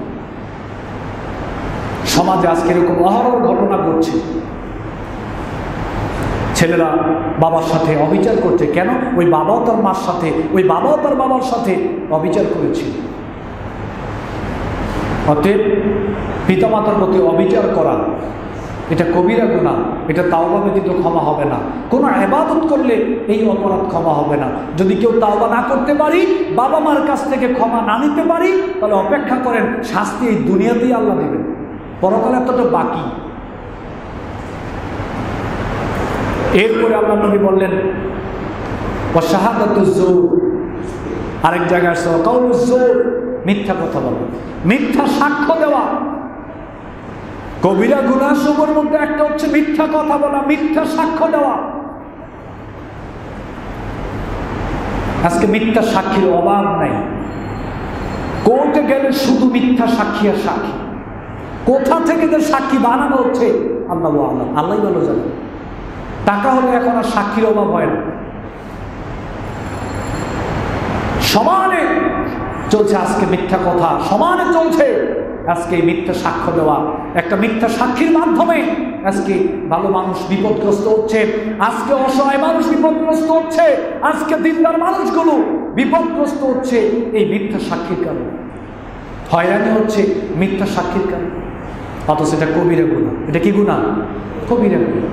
সমাজে আজকে এরকম অহরহ ঘটনা ঘটছে, ছেলেরা বাবার সাথে অবিচার করছে। কেন? ওই বাবাও তার মার সাথে, ওই বাবাও তার বাবার সাথে অবিচার করেছে। অতএব পিতামাতার প্রতি অবিচার করা এটা কবিরা গুনাহ, এটা তাওবা ব্যতীত ক্ষমা হবে না। কোনো ইবাদত করলে এই অপরাধ ক্ষমা হবে না। যদি কেউ তাওবা না করতে পারি, বাবা মার কাছ থেকে ক্ষমা না নিতে পারি, তাহলে অপেক্ষা করেন, শাস্তি এই দুনিয়াতেই আল্লাহ দেবেন, পরকালে এতটা বাকি। এরপরে আল্লাহ নবী বললেন ওয়াশাহাদাতুজ যুর, আরেক জায়গায় আছে কাউলুজ যুর, মিথ্যা কথা বলা, মিথ্যা সাক্ষ্য দেওয়া। কবিরা গুনাহ সমূহের মধ্যে একটা হচ্ছে মিথ্যা কথা বলা, মিথ্যা সাক্ষ্য দেওয়া। আজকে মিথ্যা সাক্ষীর অভাব নাই, কোর্টে গেলে শুধু মিথ্যা সাক্ষী আর সাক্ষী। কোথা থেকে যে সাক্ষী বানানো হচ্ছে আল্লাহ আল্লাহ আল্লাহ ভালো জানে। টাকা হলে এখন আর সাক্ষীর অভাব হয় না, সমানে চলছে আজকে মিথ্যা কথা, সমানে চলছে আজকে মিথ্যা সাক্ষ্য দেওয়া। একটা মিথ্যা সাক্ষীর মাধ্যমে আজকে ভালো মানুষ বিপদগ্রস্ত হচ্ছে, আজকে অসহায় মানুষ বিপদগ্রস্ত হচ্ছে, আজকে দিনদার মানুষগুলো বিপদগ্রস্ত হচ্ছে এই মিথ্যা সাক্ষীর কারণে, হয়রানি হচ্ছে মিথ্যা সাক্ষীর কারণে। অথচ এটা কবিরা গুনাহ। এটা কি গুনাহ? কবিরা গুনাহ।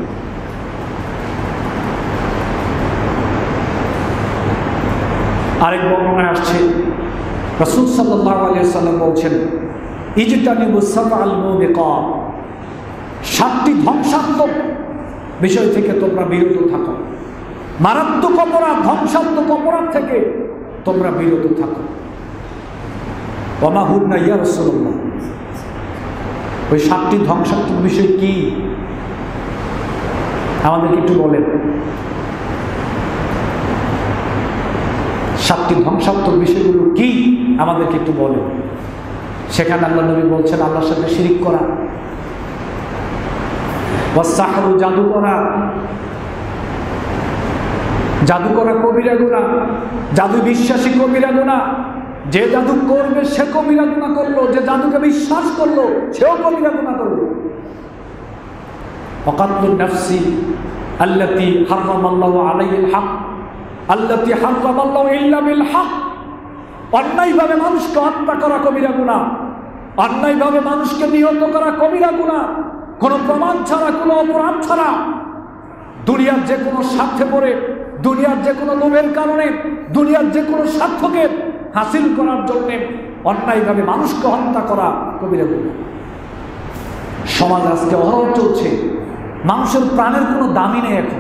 আরেক বর্ণনায় আসছে রাসূল সাল্লাল্লাহু আলাইহি ওয়াসাল্লাম বলছেন ইজতানিবুস সাবআল মুবিকাত, সাতটি ধ্বংসাত্মক বিষয় থেকে তোমরা বিরত থাকো, মারাত্মক অপরাধ, ধ্বংসাত্মক অপরাধ থেকে তোমরা বিরত থাকো। ওয়া মা হুন্না ইয়া রাসূলুল্লাহ, ওই সাতটি ধ্বংসাত্মক বিষয় কি আমাদেরকে একটু বলেন। সাতটি ধ্বংসাত্মক বিষয়গুলো কি? আমাদেরকে একটু বলেন। সেখানে আল্লাহ নবী বলছেন আল্লাহর সাথে শিরিক করা, ওয়াসসাহরু জাদু করা, জাদু করা কবিরা গুনাহ, জাদু বিশ্বাসী কবিরা গুনাহ। যে জাদু করবে সে কবিরা গুনাহ করলো, যে জাদুকে বিশ্বাস করলো সেও কবিরা গুনাহ করলো। ওয়াকাতলুন নাফসি আল্লাতী হারামাল্লাহু আলাইহিল হক আল্লাতী হারামাল্লাহু ইল্লা বিল হক। অন্যায়ভাবে মানুষকে হত্যা করা কবিরা গুনাহ, অন্যায়ভাবে মানুষকে নিহত করা কবিরা গুনাহ, কোনো প্রমাণ ছাড়া, কোনো অপরাধ ছাড়া, দুনিয়ার যে কোনো স্বার্থে পড়ে, দুনিয়ার যে কোনো লোভের কারণে, দুনিয়ার যে কোনো স্বার্থকে হাসিল করার জন্য অন্যায়ভাবে মানুষকে হত্যা করা কবিরা গুনাহ। সমাজ আজকে অহরহ চলছে, মানুষের প্রাণের কোনো দামই নেই। এখন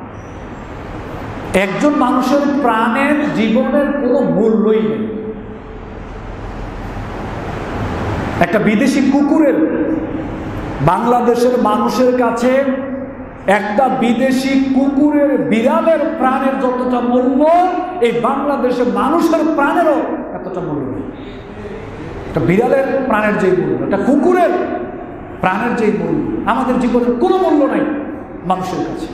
একজন মানুষের প্রাণের, জীবনের কোনো মূল্যই নেই। একটা বিদেশি কুকুরের বাংলাদেশের মানুষের কাছে একটা বিদেশি কুকুরের, বিড়ালের প্রাণের যতটা মূল্য, এই বাংলাদেশের মানুষের প্রাণেরও এতটা মূল্য নেই। একটা বিড়ালের প্রাণের যে মূল্য, একটা কুকুরের প্রাণের যে মূল্য, আমাদের জীবনের কোনো মূল্য নাই মানুষের কাছে।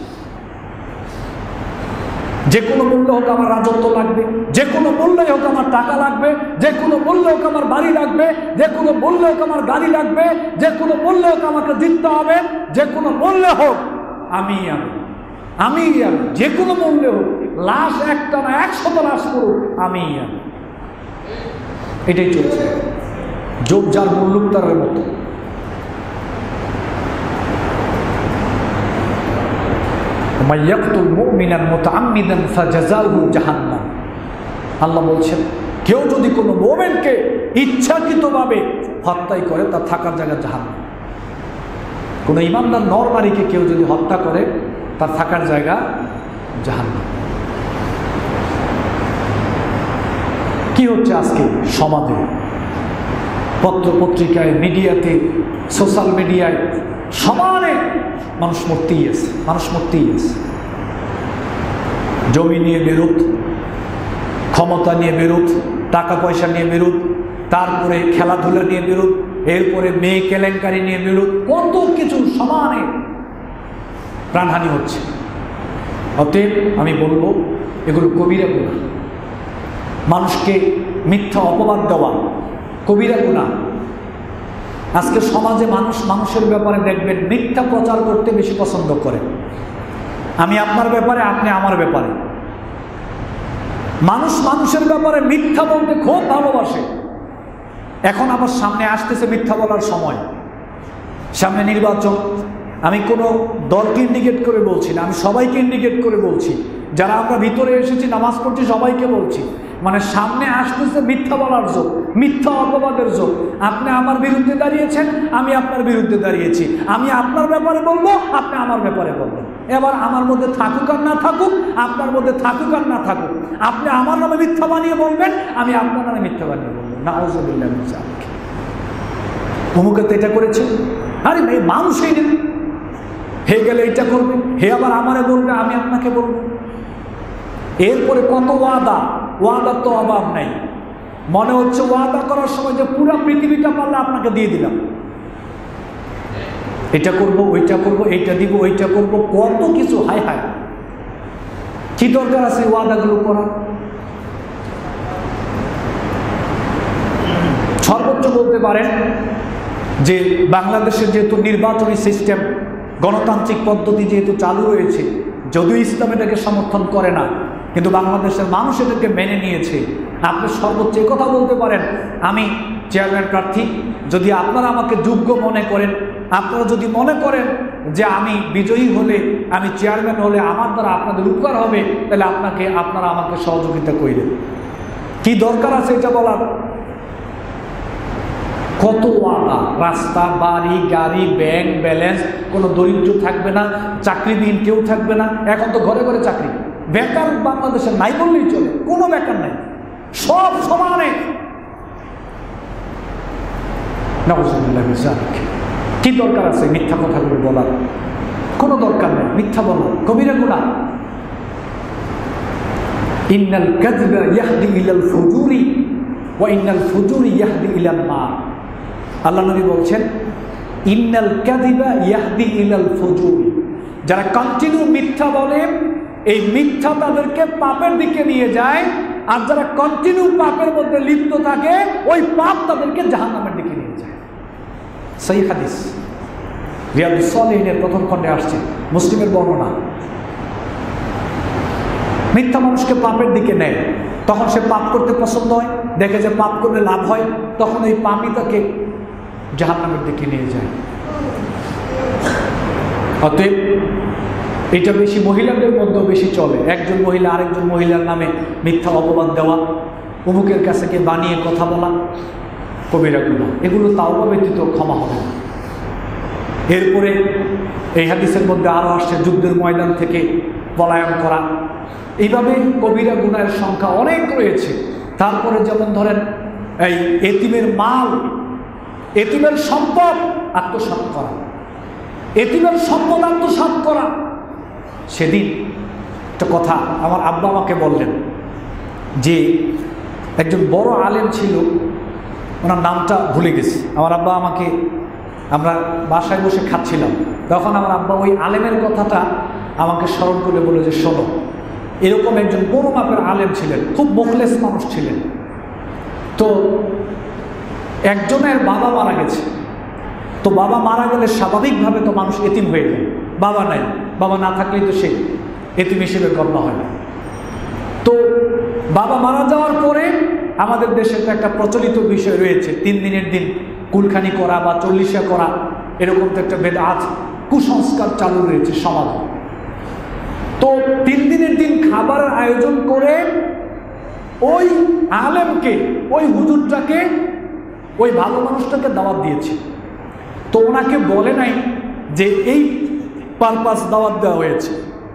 যে কোনো মূল্য হোক আমার রাজত্ব লাগবে, যে কোনো মূল্যে হোক আমার টাকা লাগবে, যে কোনো মূল্যে হোক আমার বাড়ি লাগবে, যে কোনো মূল্যে হোক আমার গাড়ি লাগবে, যে কোনো মূল্যে হোক আমাকে জিততে হবে, যে কোনো মূল্যে হোক আমি আমি আমি আমি যে কোনো মূল্যে হোক, লাশ একটা না একশত লাশ করুক আমি আমি। এটাই চলছে, যোগ যার মূল্যুক্তারের মতো। আল্লাহ বলছেন কেউ যদি কোনো মুমিনকে ইচ্ছাকৃতভাবে হত্যাই করে তার থাকার জায়গা জাহান্নাম। কোনো ইমানদার নরনারীকে কেউ যদি হত্যা করে তার থাকার জায়গা জাহান্নাম। কি হচ্ছে আজকে সমাজে, পত্র পত্রিকায়, মিডিয়াতে, সোশ্যাল মিডিয়ায় সমানে মানুষ মরতেই আছে, মানুষ মরতেই আছে। জমি নিয়ে বিরোধ, ক্ষমতা নিয়ে বিরোধ, টাকা পয়সা নিয়ে বিরোধ, তারপরে খেলাধুলা নিয়ে বিরোধ, এরপরে মেয়ে কেলেঙ্কারি নিয়ে বিরোধ, কত কিছু সমানে প্রাণহানি হচ্ছে। অতএব আমি বলবো এগুলো কবিরা গুনাহ। মানুষকে মিথ্যা অপবাদ দেওয়া কবিরা গুনাহ। আজকে সমাজে মানুষ মানুষের ব্যাপারে দেখবেন মিথ্যা প্রচার করতে বেশি পছন্দ করে। আমি আপনার ব্যাপারে, আপনি আমার ব্যাপারে। মানুষ মানুষের ব্যাপারে মিথ্যা বলতে খুব ভালোবাসে। এখন আবার সামনে আসতেছে মিথ্যা বলার সময়, সামনে নির্বাচন। আমি কোনো দলকে ইন্ডিকেট করে বলছি না, আমি সবাইকে ইন্ডিকেট করে বলছি। যারা আমরা ভিতরে এসেছি নামাজ পড়ছি সবাইকে বলছি, মানে সামনে আসতেছে মিথ্যা বলার যোগ, মিথ্যা অপবাদের যোগ। আপনি আমার বিরুদ্ধে দাঁড়িয়েছেন, আমি আপনার বিরুদ্ধে দাঁড়িয়েছি। আমি আপনার ব্যাপারে বলবো, আপনি আমার ব্যাপারে বলবেন। এবার আমার মধ্যে থাকুক আর না থাকুক, আপনার মধ্যে থাকুক আর না থাকুক, আপনি আমার নামে মিথ্যা বানিয়ে বলবেন, আমি আপনার নামে মিথ্যা বানিয়ে বলবো। নাউযুবিল্লাহ মিন যালিক। অমুকে তো এটা করেছে, আরে ভাই মানুষই নেই, হে গেলে এটা করবে, হে আবার আমারে বলবে, আমি আপনাকে বলবো। এরপরে কত ওয়াদা, ওয়াদার তো অভাব নাই। মনে হচ্ছে ওয়াদা করার সময় যে পুরো পৃথিবীটা পারলে আপনাকে দিয়ে দিলাম, এটা করব, ওইটা করব, এইটা দিব, ওইটা করব, কত কিছু। হায় হায়, কি দরকার আছে ওয়াদাগুলো করার? সর্বোচ্চ বলতে পারেন যে বাংলাদেশের যেহেতু নির্বাচনী সিস্টেম, গণতান্ত্রিক পদ্ধতি যেহেতু চালু রয়েছে, যদিও ইসলাম এটাকে সমর্থন করে না, কিন্তু বাংলাদেশের মানুষ এটাকে মেনে নিয়েছে। আপনি সর্বোচ্চ কথা বলতে পারেন, আমি চেয়ারম্যান প্রার্থী, যদি আপনারা আমাকে যোগ্য মনে করেন, আপনারা যদি মনে করেন যে আমি বিজয়ী হলে, আমি চেয়ারম্যান হলে আমার দ্বারা আপনাদের উপকার হবে, তাহলে আপনাকে আপনারা আমাকে সহযোগিতা করেন। কি দরকার আছে এটা বলার? কত ওয়াদা, রাস্তা, বাড়ি, গাড়ি, ব্যাংক ব্যালেন্স, কোনো দরিদ্র থাকবে না, চাকরিবিহীন কেউ থাকবে না। এখন তো ঘরে ঘরে চাকরি, বেকার বাংলাদেশে নাই বললেই চলে, কোনো বেকার নাই, সব সমানে। কি দরকার আছে মিথ্যা কথাগুলো বলার? কোনো দরকার নেই মিথ্যা বলা, কবিরা গুনাহ। ইন্নাল কাযিবা ইয়াহদি ইলাল ফুজুরি ওয়া ইন্নাল ফুজুর ইয়াহদি ইলান নার। আল্লাহ নবী বলছেন ইন্নাল কাযিবা ইয়াহদি ইলাল ফুজুর, যারা কন্টিনিউ মিথ্যা বলে এই মিথ্যা তাদেরকে পাপের দিকে নিয়ে যায়, আর যারা কন্টিনিউ পাপের মধ্যে লিপ্ত থাকে ওই পাপ তাদেরকে জাহান্নামের দিকে নিয়ে যায়। সহিহ হাদিস, রিয়াদুস সালিহিনের প্রথম খণ্ডে আসছে, মুসলিমের বর্ণনা। মিথ্যা মানুষকে পাপের দিকে নেয়, তখন সে পাপ করতে পছন্দ হয়, দেখে যে পাপ করলে লাভ হয়, তখন এই পাপই তাকে জাহান্নামের দিকে নিয়ে যায়। অতএব এটা বেশি মহিলাদের মধ্যেও বেশি চলে। একজন মহিলা আরেকজন মহিলার নামে মিথ্যা অপবাদ দেওয়া, অমুকের কাছে কে বানিয়ে কথা বলা, কবিরা গুনাহ, এগুলো তাওবা ব্যতীত ক্ষমা হবে না। এরপরে এই হাদিসের মধ্যে আরও আসছে যুদ্ধের ময়দান থেকে পলায়ন করা। এইভাবে কবিরা গুনাহের সংখ্যা অনেক রয়েছে। তারপরে যেমন ধরেন এই এতিমের মাল, এতিমের সম্পদ আত্মসাৎ করা, এতিমের সম্পদ আত্মসাৎ করা। সেদিন একটা কথা আমার আব্বা আমাকে বললেন যে একজন বড় আলেম ছিল, ওনার নামটা ভুলে গেছি। আমার আব্বা আমাকে, আমরা বাসায় বসে খাচ্ছিলাম, তখন আমার আব্বা ওই আলেমের কথাটা আমাকে স্মরণ করে বলে যে শোনো, এরকম একজন বড় মাপের আলেম ছিলেন, খুব মুখলেস মানুষ ছিলেন। তো একজনের বাবা মারা গেছে, তো বাবা মারা গেলে স্বাভাবিকভাবে তো মানুষ এতিম হয়ে যায়, বাবা নাই, বাবা না থাকলেই তো সে এতিম হিসেবে গণ্য হয় না। তো বাবা মারা যাওয়ার পরে আমাদের দেশে তো একটা প্রচলিত বিষয় রয়েছে, তিন দিনের দিন কুলখানি করা বা চল্লিশা করা, এরকম তো একটা বেদাত কুসংস্কার চালু রয়েছে সমাজে। তো তিন দিনের দিন খাবারের আয়োজন করে ওই আলেমকে, ওই হুজুরটাকে, ওই ভালো মানুষটাকে দাওয়াত দিয়েছে। তো ওনাকে বলে নাই যে এই পারপাস দাওয়াত দেওয়া হয়েছে,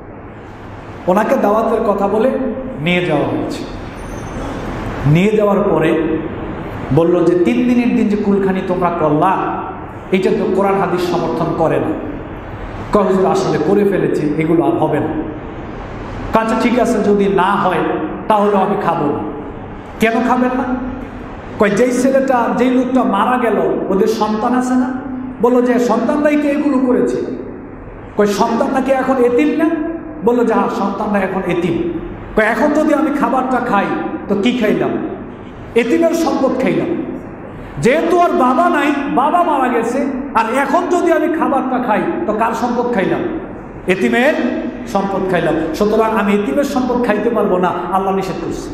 ওনাকে দাওয়াতের কথা বলে নিয়ে যাওয়া হয়েছে। নিয়ে যাওয়ার পরে বলল যে তিন দিনের দিন যে কুলখানি তোমরা করলা, এটা তো কোরআন হাদিস সমর্থন করে না। হুজুর আসলে করে ফেলেছি, এগুলো আর হবে না। আচ্ছা ঠিক আছে, যদি না হয় তাহলে আমি খাবো না। কেন খাবেন না? কয় যেই ছেলেটা, যেই লোকটা মারা গেল ওদের সন্তান আছে না? বললো যে সন্তানরাই তো এগুলো করেছে। কয় সন্তান নাকি এখন এতিম না? বললো যে হ্যাঁ, সন্তানরা এখন এতিম। কয় এখন যদি আমি খাবারটা খাই তো কি খাইলাম? এতিমের সম্পদ খাইলাম। যেহেতু আর বাবা নাই, বাবা মারা গেছে, আর এখন যদি আমি খাবারটা খাই তো কার সম্পদ খাইলাম? এতিমের সম্পদ খাইলাম। সুতরাং আমি এতিমের সম্পদ খাইতে পারবো না, আল্লাহ নিষেধ করছে।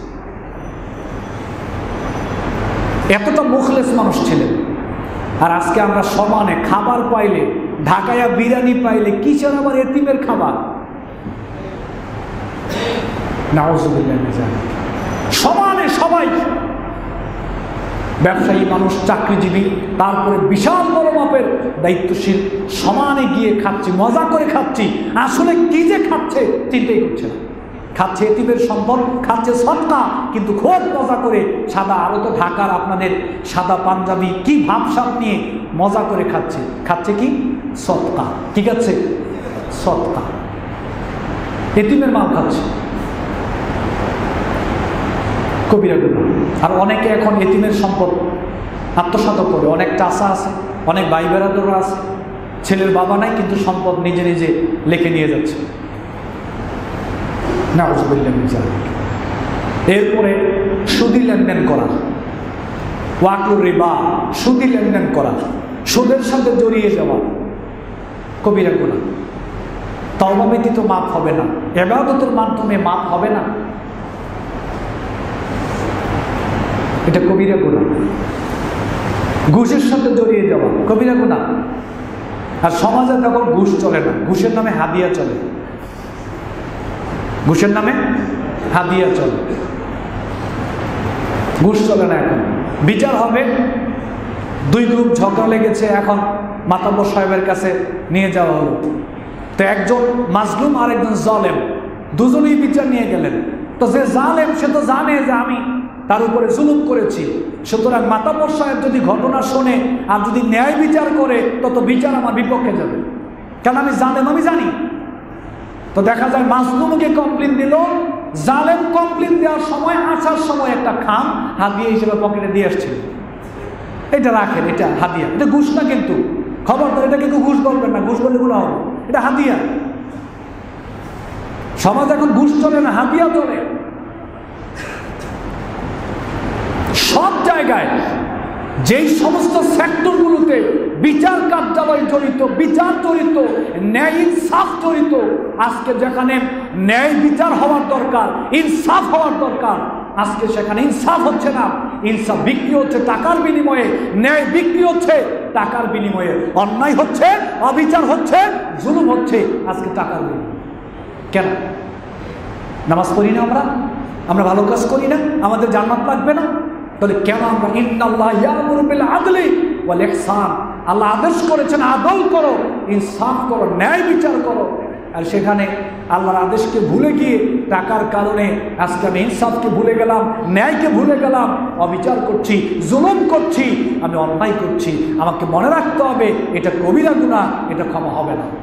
এতটা মুখলেস মানুষ ছিলেন। আর আজকে আমরা সমানে খাবার পাইলে, ঢাকায়া বিরিয়ানি পাইলে, কিসের আবার এতিমের খাবার? নাউজুবিল্লাহ। সমানে সবাই ব্যবসায়ী মানুষ, চাকরিজীবী, তারপরে বিশাল বড় মাপের দায়িত্বশীল, সমানে গিয়ে খাচ্ছি, মজা করে খাচ্ছি। আসলে কি যে খাচ্ছে চিন্তাই করছে না। খাচ্ছে এতিমের সম্পদ, খাচ্ছে সদকা, কিন্তু খুব মজা করে সাদা, আরো তো ঢাকার আপনাদের সাদা পাঞ্জাবি কি ভাবসাব নিয়ে মজা করে খাচ্ছে। খাচ্ছে কি? সদকা। ঠিক আছে, সদকা, এতিমের মাল খাচ্ছে, কবিরা গুনাহ। আর অনেকে এখন এতিমের সম্পদ আত্মসাৎ করে, অনেক চাষা আছে, অনেক ভাই বেরাদররা আছে, ছেলের বাবা নাই কিন্তু সম্পদ নিজে নিজে লিখে নিয়ে যাচ্ছে। নাউজুবিল্লাহ মিন যালিক। এরপরে সুদি লেনদেন করা, ওয়াকলুর রিবা, সুদি লেনদেন করা, সুদের সাথে জড়িয়ে যাওয়া, কবিরা গুনাহ। তওবা ব্যতীত মাফ হবে না, ইবাদতের মাধ্যমে মাফ হবে না, এটা কবিরা গুনাহ। ঘুষের সাথে জড়িয়ে যাওয়া কবিরা গুনাহ। আর সমাজে তখন ঘুষ চলে না, ঘুষের নামে হাদিয়া চলে, ঘুষের নামে হাদিয়া চলে, ঘুষ চলে না। এখন বিচার হবে, দুই গ্রুপ ঝগড়া লেগেছে, এখন মাতাব্বর সাহেবের কাছে নিয়ে যাওয়া হলো। তো একজন মাজলুম আর একজন জালেম, দুজনেই বিচার নিয়ে গেলেন। তো যে জালেম সে তো জানে যে আমি তার উপরে জুলুম করেছি, সুতরাং মাতাব্বর সাহেব যদি ঘটনা শোনে আর যদি ন্যায় বিচার করে তত বিচার আমার বিপক্ষে যাবে, কারণ আমি জালেম, আমি জানি। তো দেখা যায় মাজলুমকে কমপ্লেন দিল, জালেম কমপ্লেন দেওয়ার সময় আসার সময় একটা খাম হাদিয়া হিসেবে পকেটে দিয়ে আসছিল, এটা রাখেন, এটা হাদিয়া, এটা ঘুষ না কিন্তু, খবরদার এটা কিন্তু ঘুষ বলবেন না, ঘুষ বললে গুলো হবে, এটা হাদিয়া। সমাজ এখন ঘুষ চলে না, হাদিয়া চলে। সব জায়গায় যেই সমস্ত সেক্টরগুলোতে বিচার কার্যালয় জড়িত, বিচার জড়িত, ন্যায় ইনসাফ জড়িত, আজকে যেখানে ন্যায় বিচার হওয়ার দরকার, ইনসাফ হওয়ার দরকার, আজকে সেখানে ইনসাফ হচ্ছে না, ইনসাফ বিক্রি হচ্ছে টাকার বিনিময়ে, ন্যায় বিক্রি হচ্ছে টাকার বিনিময়ে, অন্যায় হচ্ছে, অবিচার হচ্ছে, জুলুম হচ্ছে আজকে টাকার বিনিময়ে। কেন? নামাজ পড়ি না আমরা, আমরা ভালো কাজ করি না, আমাদের জান্নাত লাগবে না? তাহলে কেন আমরা ইন্নাল্লাহ ইয়ামুরু বিল আদলি ওয়াল ইহসান, আল্লাহ আদেশ করেছেন আদল করো, ইনসাফ করো, ন্যায় বিচার করো, আর সেখানে আল্লাহর আদেশকে ভুলে গিয়ে টাকার কারণে আজকে আমি ইনসাফকে ভুলে গেলাম, ন্যায়কে ভুলে গেলাম, অবিচার করছি, জুলুম করছি, আমি অন্যায় করছি। আমাকে মনে রাখতে হবে এটা কবিরা গুনাহ, এটা ক্ষমা হবে না।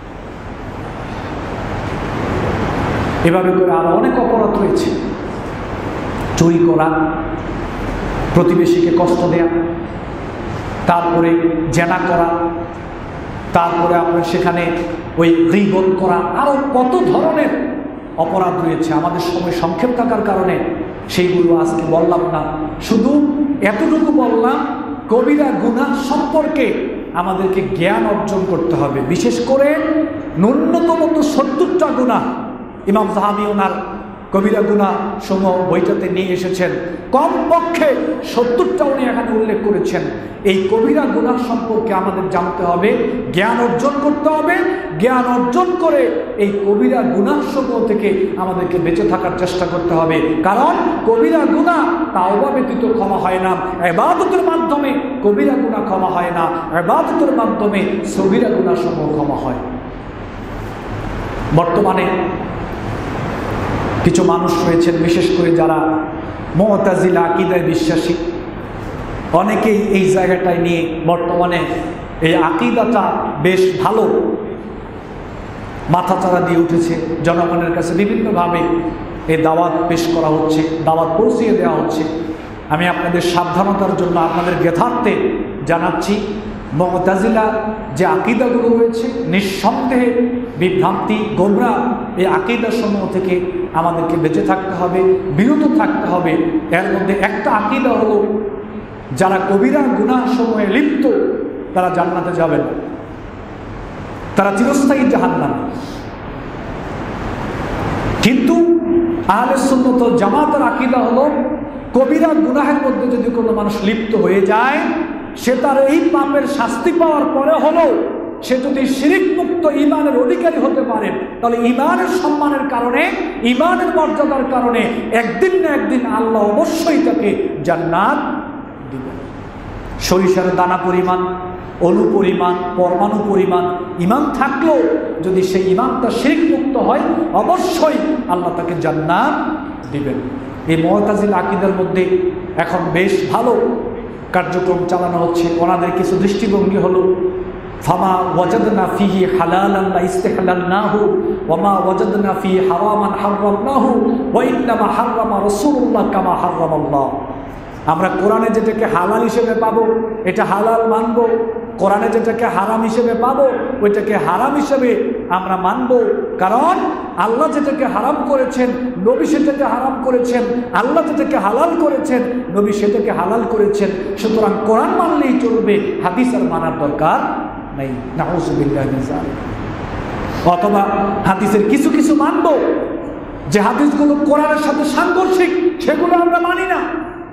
এভাবে করে আরো অনেক অপরাধ রয়েছে, চুরি করা, প্রতিবেশীকে কষ্ট দেয়া, তারপরে জেনা করা, তারপরে আপনার সেখানে ওই গীবত করা, আরো কত ধরনের অপরাধ রয়েছে। আমাদের সময় সংক্ষেপ থাকার কারণে সেইগুলো আজকে বললাম না, শুধু এতটুকু বললাম কবিরা গুনাহ সম্পর্কে আমাদেরকে জ্ঞান অর্জন করতে হবে। বিশেষ করে ন্যূনতম তো সত্তরটা গুনাহ ইমাম যাহাবী ওনার কবিরা গুনাহ সমূহ বইটাতে নিয়ে এসেছেন, কমপক্ষে সত্তরটা উনি এখানে উল্লেখ করেছেন। এই কবিরা গুনাহ সম্পর্কে আমাদের জানতে হবে, জ্ঞান অর্জন করতে হবে, জ্ঞান অর্জন করে এই কবিরা গুনাহ সমূহ থেকে আমাদেরকে বেঁচে থাকার চেষ্টা করতে হবে। কারণ কবিরা গুনাহ তাওবা ব্যতীত ক্ষমা হয় না, ইবাদতের মাধ্যমে কবিরা গুনাহ ক্ষমা হয় না, ইবাদতের মাধ্যমে সগীরা গুনাহ সমূহ ক্ষমা হয়। বর্তমানে কিছু মানুষ রয়েছেন, বিশেষ করে যারা মুতাজিলা আকীদায় বিশ্বাসী, অনেকেই এই জায়গাটায় নিয়ে বর্তমানে এই আকীদাটা বেশ ভালো মাথাচাড়া দিয়ে উঠেছে। জনগণের কাছে বিভিন্নভাবে এই দাওয়াত পেশ করা হচ্ছে, দাওয়াত পৌঁছিয়ে দেওয়া হচ্ছে। আমি আপনাদের সাবধানতার জন্য আপনাদের জ্ঞাতার্থে জানাচ্ছি, মুতাজিলা যে আকীদাগুলো রয়েছে নিঃসন্দেহে বিভ্রান্তি, গোমরা, এই আকীদা সমূহ থেকে আমাদেরকে বেঁচে থাকতে হবে, বিরত থাকতে হবে। এর মধ্যে একটা আকীদা হলো যারা কবিরা গুনাহ সমূহে লিপ্ত তারা জান্নাতে যাবে না, তারা চিরস্থায়ী জাহান্নামে। কিন্তু আহলে সুন্নাত ওয়াল জামাতের আকীদা হলো কবিরা গুনাহের মধ্যে যদি কোনো মানুষ লিপ্ত হয়ে যায়, সে তার এই পাপের শাস্তি পাওয়ার পরে হলো সে যদি শিরিক মুক্ত ঈমানের অধিকারী হতে পারে, তাহলে ঈমানের সম্মানের কারণে, ঈমানের মর্যাদার কারণে একদিন না একদিন আল্লাহ অবশ্যই তাকে জান্নাত দিবেন। সরিষার দানা পরিমাণ, অণু পরিমাণ, পরমাণু পরিমাণ ঈমান থাকলেও যদি সেই ঈমানটা শিরিক মুক্ত হয়, অবশ্যই আল্লাহ তাকে জান্নাত দিবেন। এই মুতাজিলা আকীদার মধ্যে এখন বেশ ভালো কার্যক্রম চালানো হচ্ছে। ওনাদের কিছু দৃষ্টিভঙ্গি হলো ফামা ওয়াজাদনা ফিহি হালালান লা ইস্তিহলালনাহু ওয়া মা ওয়াজাদনা ফিহি হারামান হারামনাহু ওয়া ইন্নামা হারামা রাসূলুল্লাহ কামা হারামাল্লাহ। আমরা কোরআনে যেটাকে হালাল হিসেবে পাবো এটা হালাল মানব, কোরআনে যেটাকে হারাম হিসেবে পাবো ওইটাকে হারাম হিসেবে আমরা মানব। কারণ আল্লাহ যেটাকে হারাম করেছেন, নবী সেটাকে হারাম করেছেন, আল্লাহ যেটাকে হালাল করেছেন, নবী সেটাকে হালাল করেছেন। সুতরাং কোরআন মানলেই চলবে, হাদিস আর মানার দরকার নেই। নাউযুবিল্লাহি মিন যালিক। অথবা হাদিসের কিছু কিছু মানব যে হাদিসগুলো কোরআনের সাথে সাংঘর্ষিক, সেগুলো আমরা মানি না।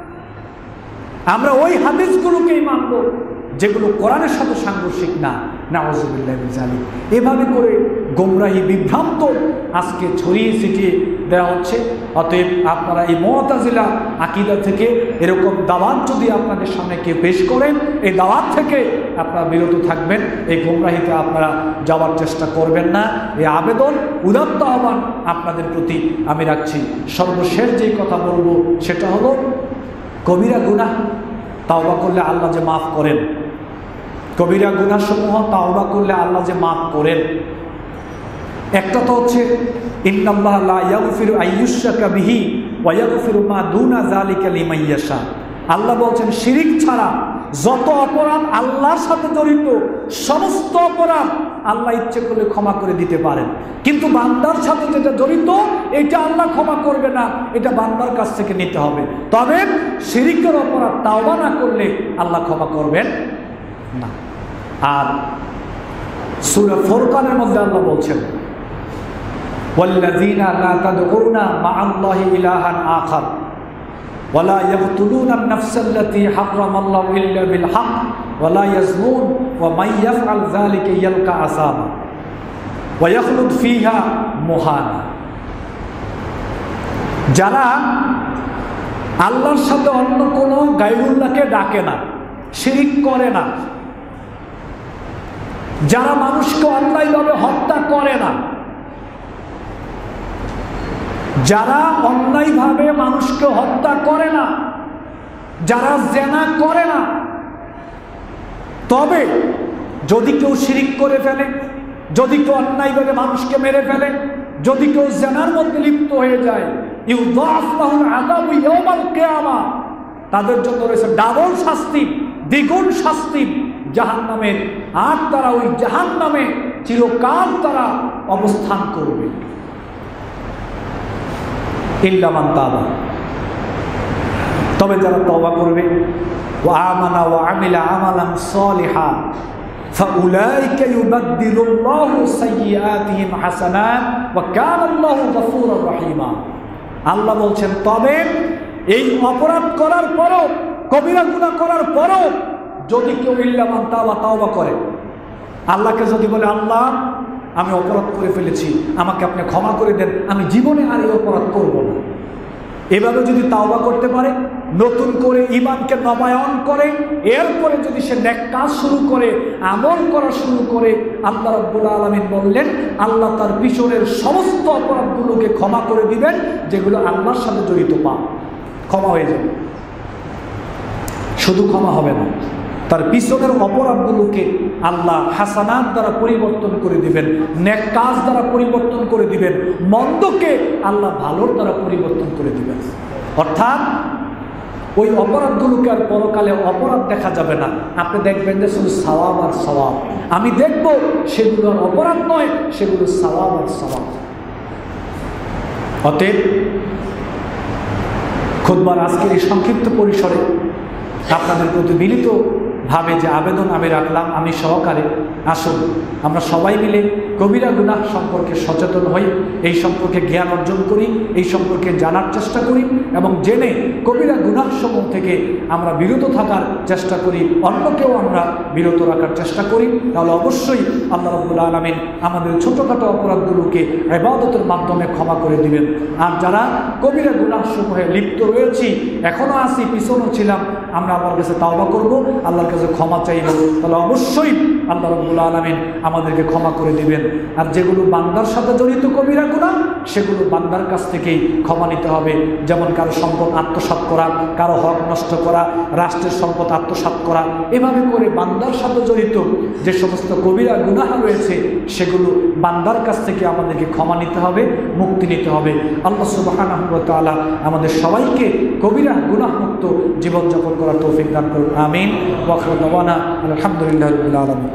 আমরা ওই হাদিসগুলোকেই মানব যেগুলো কোরআনের সাথে সাংঘর্ষিক না। নাউযুবিল্লাহি মিন যালিক। এভাবে করে গোমরাহি, বিভ্রান্ত আজকে ছড়িয়ে ছিটিয়ে দেওয়া হচ্ছে। অতএব আপনারা এই মুতাজিলা আকীদা থেকে এরকম দাওয়াত যদি আপনাদের সামনে কেউ পেশ করেন, এই দাওয়াত থেকে আপনারা বিরত থাকবেন, এই গোমরাহিতে আপনারা যাওয়ার চেষ্টা করবেন না। এই আবেদন, উদাত্ত আহ্বান আপনাদের প্রতি আমি রাখছি। সর্বশেষ যেই কথা বলবো সেটা হলো কবিরা গুনাহ তাওবা করলে আল্লাহ যে মাফ করেন, কবিরা গুনাহ সমূহ তাওবা করলে আল্লাহ যে মাফ করেন, একটা তো হচ্ছে ইন্নাল্লাহা লা ইয়াগফিরু আইয়ুশরাকা বিহি ওয়া ইয়াগফিরু মা দুনা যালিকা লিমান ইয়াশা। আল্লাহ বলছেন শিরিক ছাড়া যত অপরাধ আল্লাহর সাথে জড়িত সমস্ত অপরাধ আল্লাহ ইচ্ছে করলে ক্ষমা করে দিতে পারেন, কিন্তু বান্দার সাথে যেটা জড়িত এটা আল্লাহ ক্ষমা করবে না, এটা বান্দার কাছ থেকে নিতে হবে। তবে শিরিকের অপরাধ তাওবা না করলে আল্লাহ ক্ষমা করবেন না। আর সূরা ফুরকানের মধ্যে আল্লাহ বলছেন ওয়াল্লাযীনা লা তাদউনা মা'আল্লাহি ইলাহান আখার ওয়ালা ইয়াকতুলুনা আন-নাফসাল্লাতী হারামাল্লাহু ইল্লা বিল হক ওয়ালা ইয়াজনুন ওয়া মান ইয়াফআল যালিকা ইয়ালকা আযাবা ওয়া ইয়াখলুদ ফীহা মুহানা। যারা আল্লাহর সাথে অন্য কোনো গায়রুল্লাহকে ডাকে না, শিরিক করে না, যারা মানুষকে অন্যায়ভাবে হত্যা করে না, যারা অন্যায়ভাবে মানুষকে হত্যা করে না, যারা জেনা করে না, তবে যদি কেউ শিরিক করে ফেলে, যদি কেউ অন্যায়ভাবে মানুষকে মেরে ফেলে, যদি কেউ জেনার মধ্যে লিপ্ত হয়ে যায়, ইউযাফ লাহুল আযাবু ইয়াওমাল কিয়ামা, তাদের জন্য রয়েছে ডাবল শাস্তি, দ্বিগুণ শাস্তি জাহান্নামের। আর তারা ওই জাহান্নামে চিরকাল তারা অবস্থান করবে। ইল্লা মান তাবা, তবে যারা তওবা করবে, ওয়া আমানা ওয়া আমিলা আমালান সালিহা ফাউলাইকা ইউবাদদিলুল্লাহু সাইয়্যাতিহিম হাসানাত ওয়া কানাল্লাহু গফুরুর রহিমা। আল্লাহ বলছেন তবে এই অপরাধ করার পরও, কবিরা গুনাহ করার পরও যদি কেউ ইল্লা মান তাবা তওবা করে, আল্লাহকে যদি বলে আল্লাহ আমি অপরাধ করে ফেলেছি, আমাকে আপনি ক্ষমা করে দেন, আমি জীবনে আর এই অপরাধ করব না, এভাবে যদি তাওবা করতে পারে, নতুন করে ঈমানকে নবায়ন করে, এরপরে যদি সে নেক কাজ শুরু করে, আমল করা শুরু করে, আল্লাহ রাব্বুল আলামিন বললেন আল্লাহ তার পিছনের সমস্ত অপরাধগুলোকে ক্ষমা করে দিবেন, যেগুলো আল্লাহর সাথে জড়িত পাপ ক্ষমা হয়ে যাবে। শুধু ক্ষমা হবে না, তার পিছনের অপরাধগুলোকে আল্লাহ হাসানাত দ্বারা পরিবর্তন করে দিবেন, নেক কাজ দ্বারা পরিবর্তন করে দিবেন, মন্দকে আল্লাহ ভালোর দ্বারা পরিবর্তন করে দিবেন। অর্থাৎ ওই অপরাধগুলোকে আর পরকালে অপরাধ দেখা যাবে না, আপনি দেখবেন যে শুধু সওয়াব আর সওয়াব। আমি দেখব সেগুলো আর অপরাধ নয়, সেগুলো সওয়াব আর সওয়াব। অতএব খুতবার আজকের এই সংক্ষিপ্ত পরিসরে আপনাদের প্রতি মিলিত ভাবে যে আবেদন আমি রাখলাম, আমি সহকারে, আসুন আমরা সবাই মিলে কবিরা গুনাহ সম্পর্কে সচেতন হই, এই সম্পর্কে জ্ঞান অর্জন করি, এই সম্পর্কে জানার চেষ্টা করি এবং জেনে কবিরা গুনাহ সমূহ থেকে আমরা বিরত থাকার চেষ্টা করি, অন্যকেও আমরা বিরত রাখার চেষ্টা করি। তাহলে অবশ্যই আল্লাহ রাব্বুল আলামিন আমাদের ছোটোখাটো অপরাধগুলোকে ইবাদতের মাধ্যমে ক্ষমা করে দিবেন। আর যারা কবিরা গুনাহ সমূহে লিপ্ত রয়েছি, এখনও আছি, পিছনও ছিলাম, আমরা আল্লাহর কাছে তাওবা করব, আল্লাহর কাছে ক্ষমা চাইব, তাহলে অবশ্যই আল্লাহ রাব্বুল আলামিন আমাদেরকে ক্ষমা করে দিবেন। আর যেগুলো বান্দার সাথে জড়িত কবিরা গুনাহ, সেগুলো বান্দার কাছ থেকেই ক্ষমা নিতে হবে। যেমন কারো সম্পদ আত্মসাৎ করা, কারো হক নষ্ট করা, রাষ্ট্রের সম্পদ আত্মসাৎ করা, এভাবে করে বান্দার সাথে জড়িত যে সমস্ত কবিরা গুনাহ রয়েছে সেগুলো বান্দার কাছ থেকে আমাদেরকে ক্ষমা নিতে হবে, মুক্তি নিতে হবে। আল্লাহ সুবহানাহু ওয়া তাআলা আমাদের সবাইকে কবিরা গুনাহ মুক্ত জীবনযাপন করার তৌফিক দান করুন। আমিন। ওয়া আখিরু দাওয়ানা আলহামদুলিল্লাহি রাব্বিল আলামিন।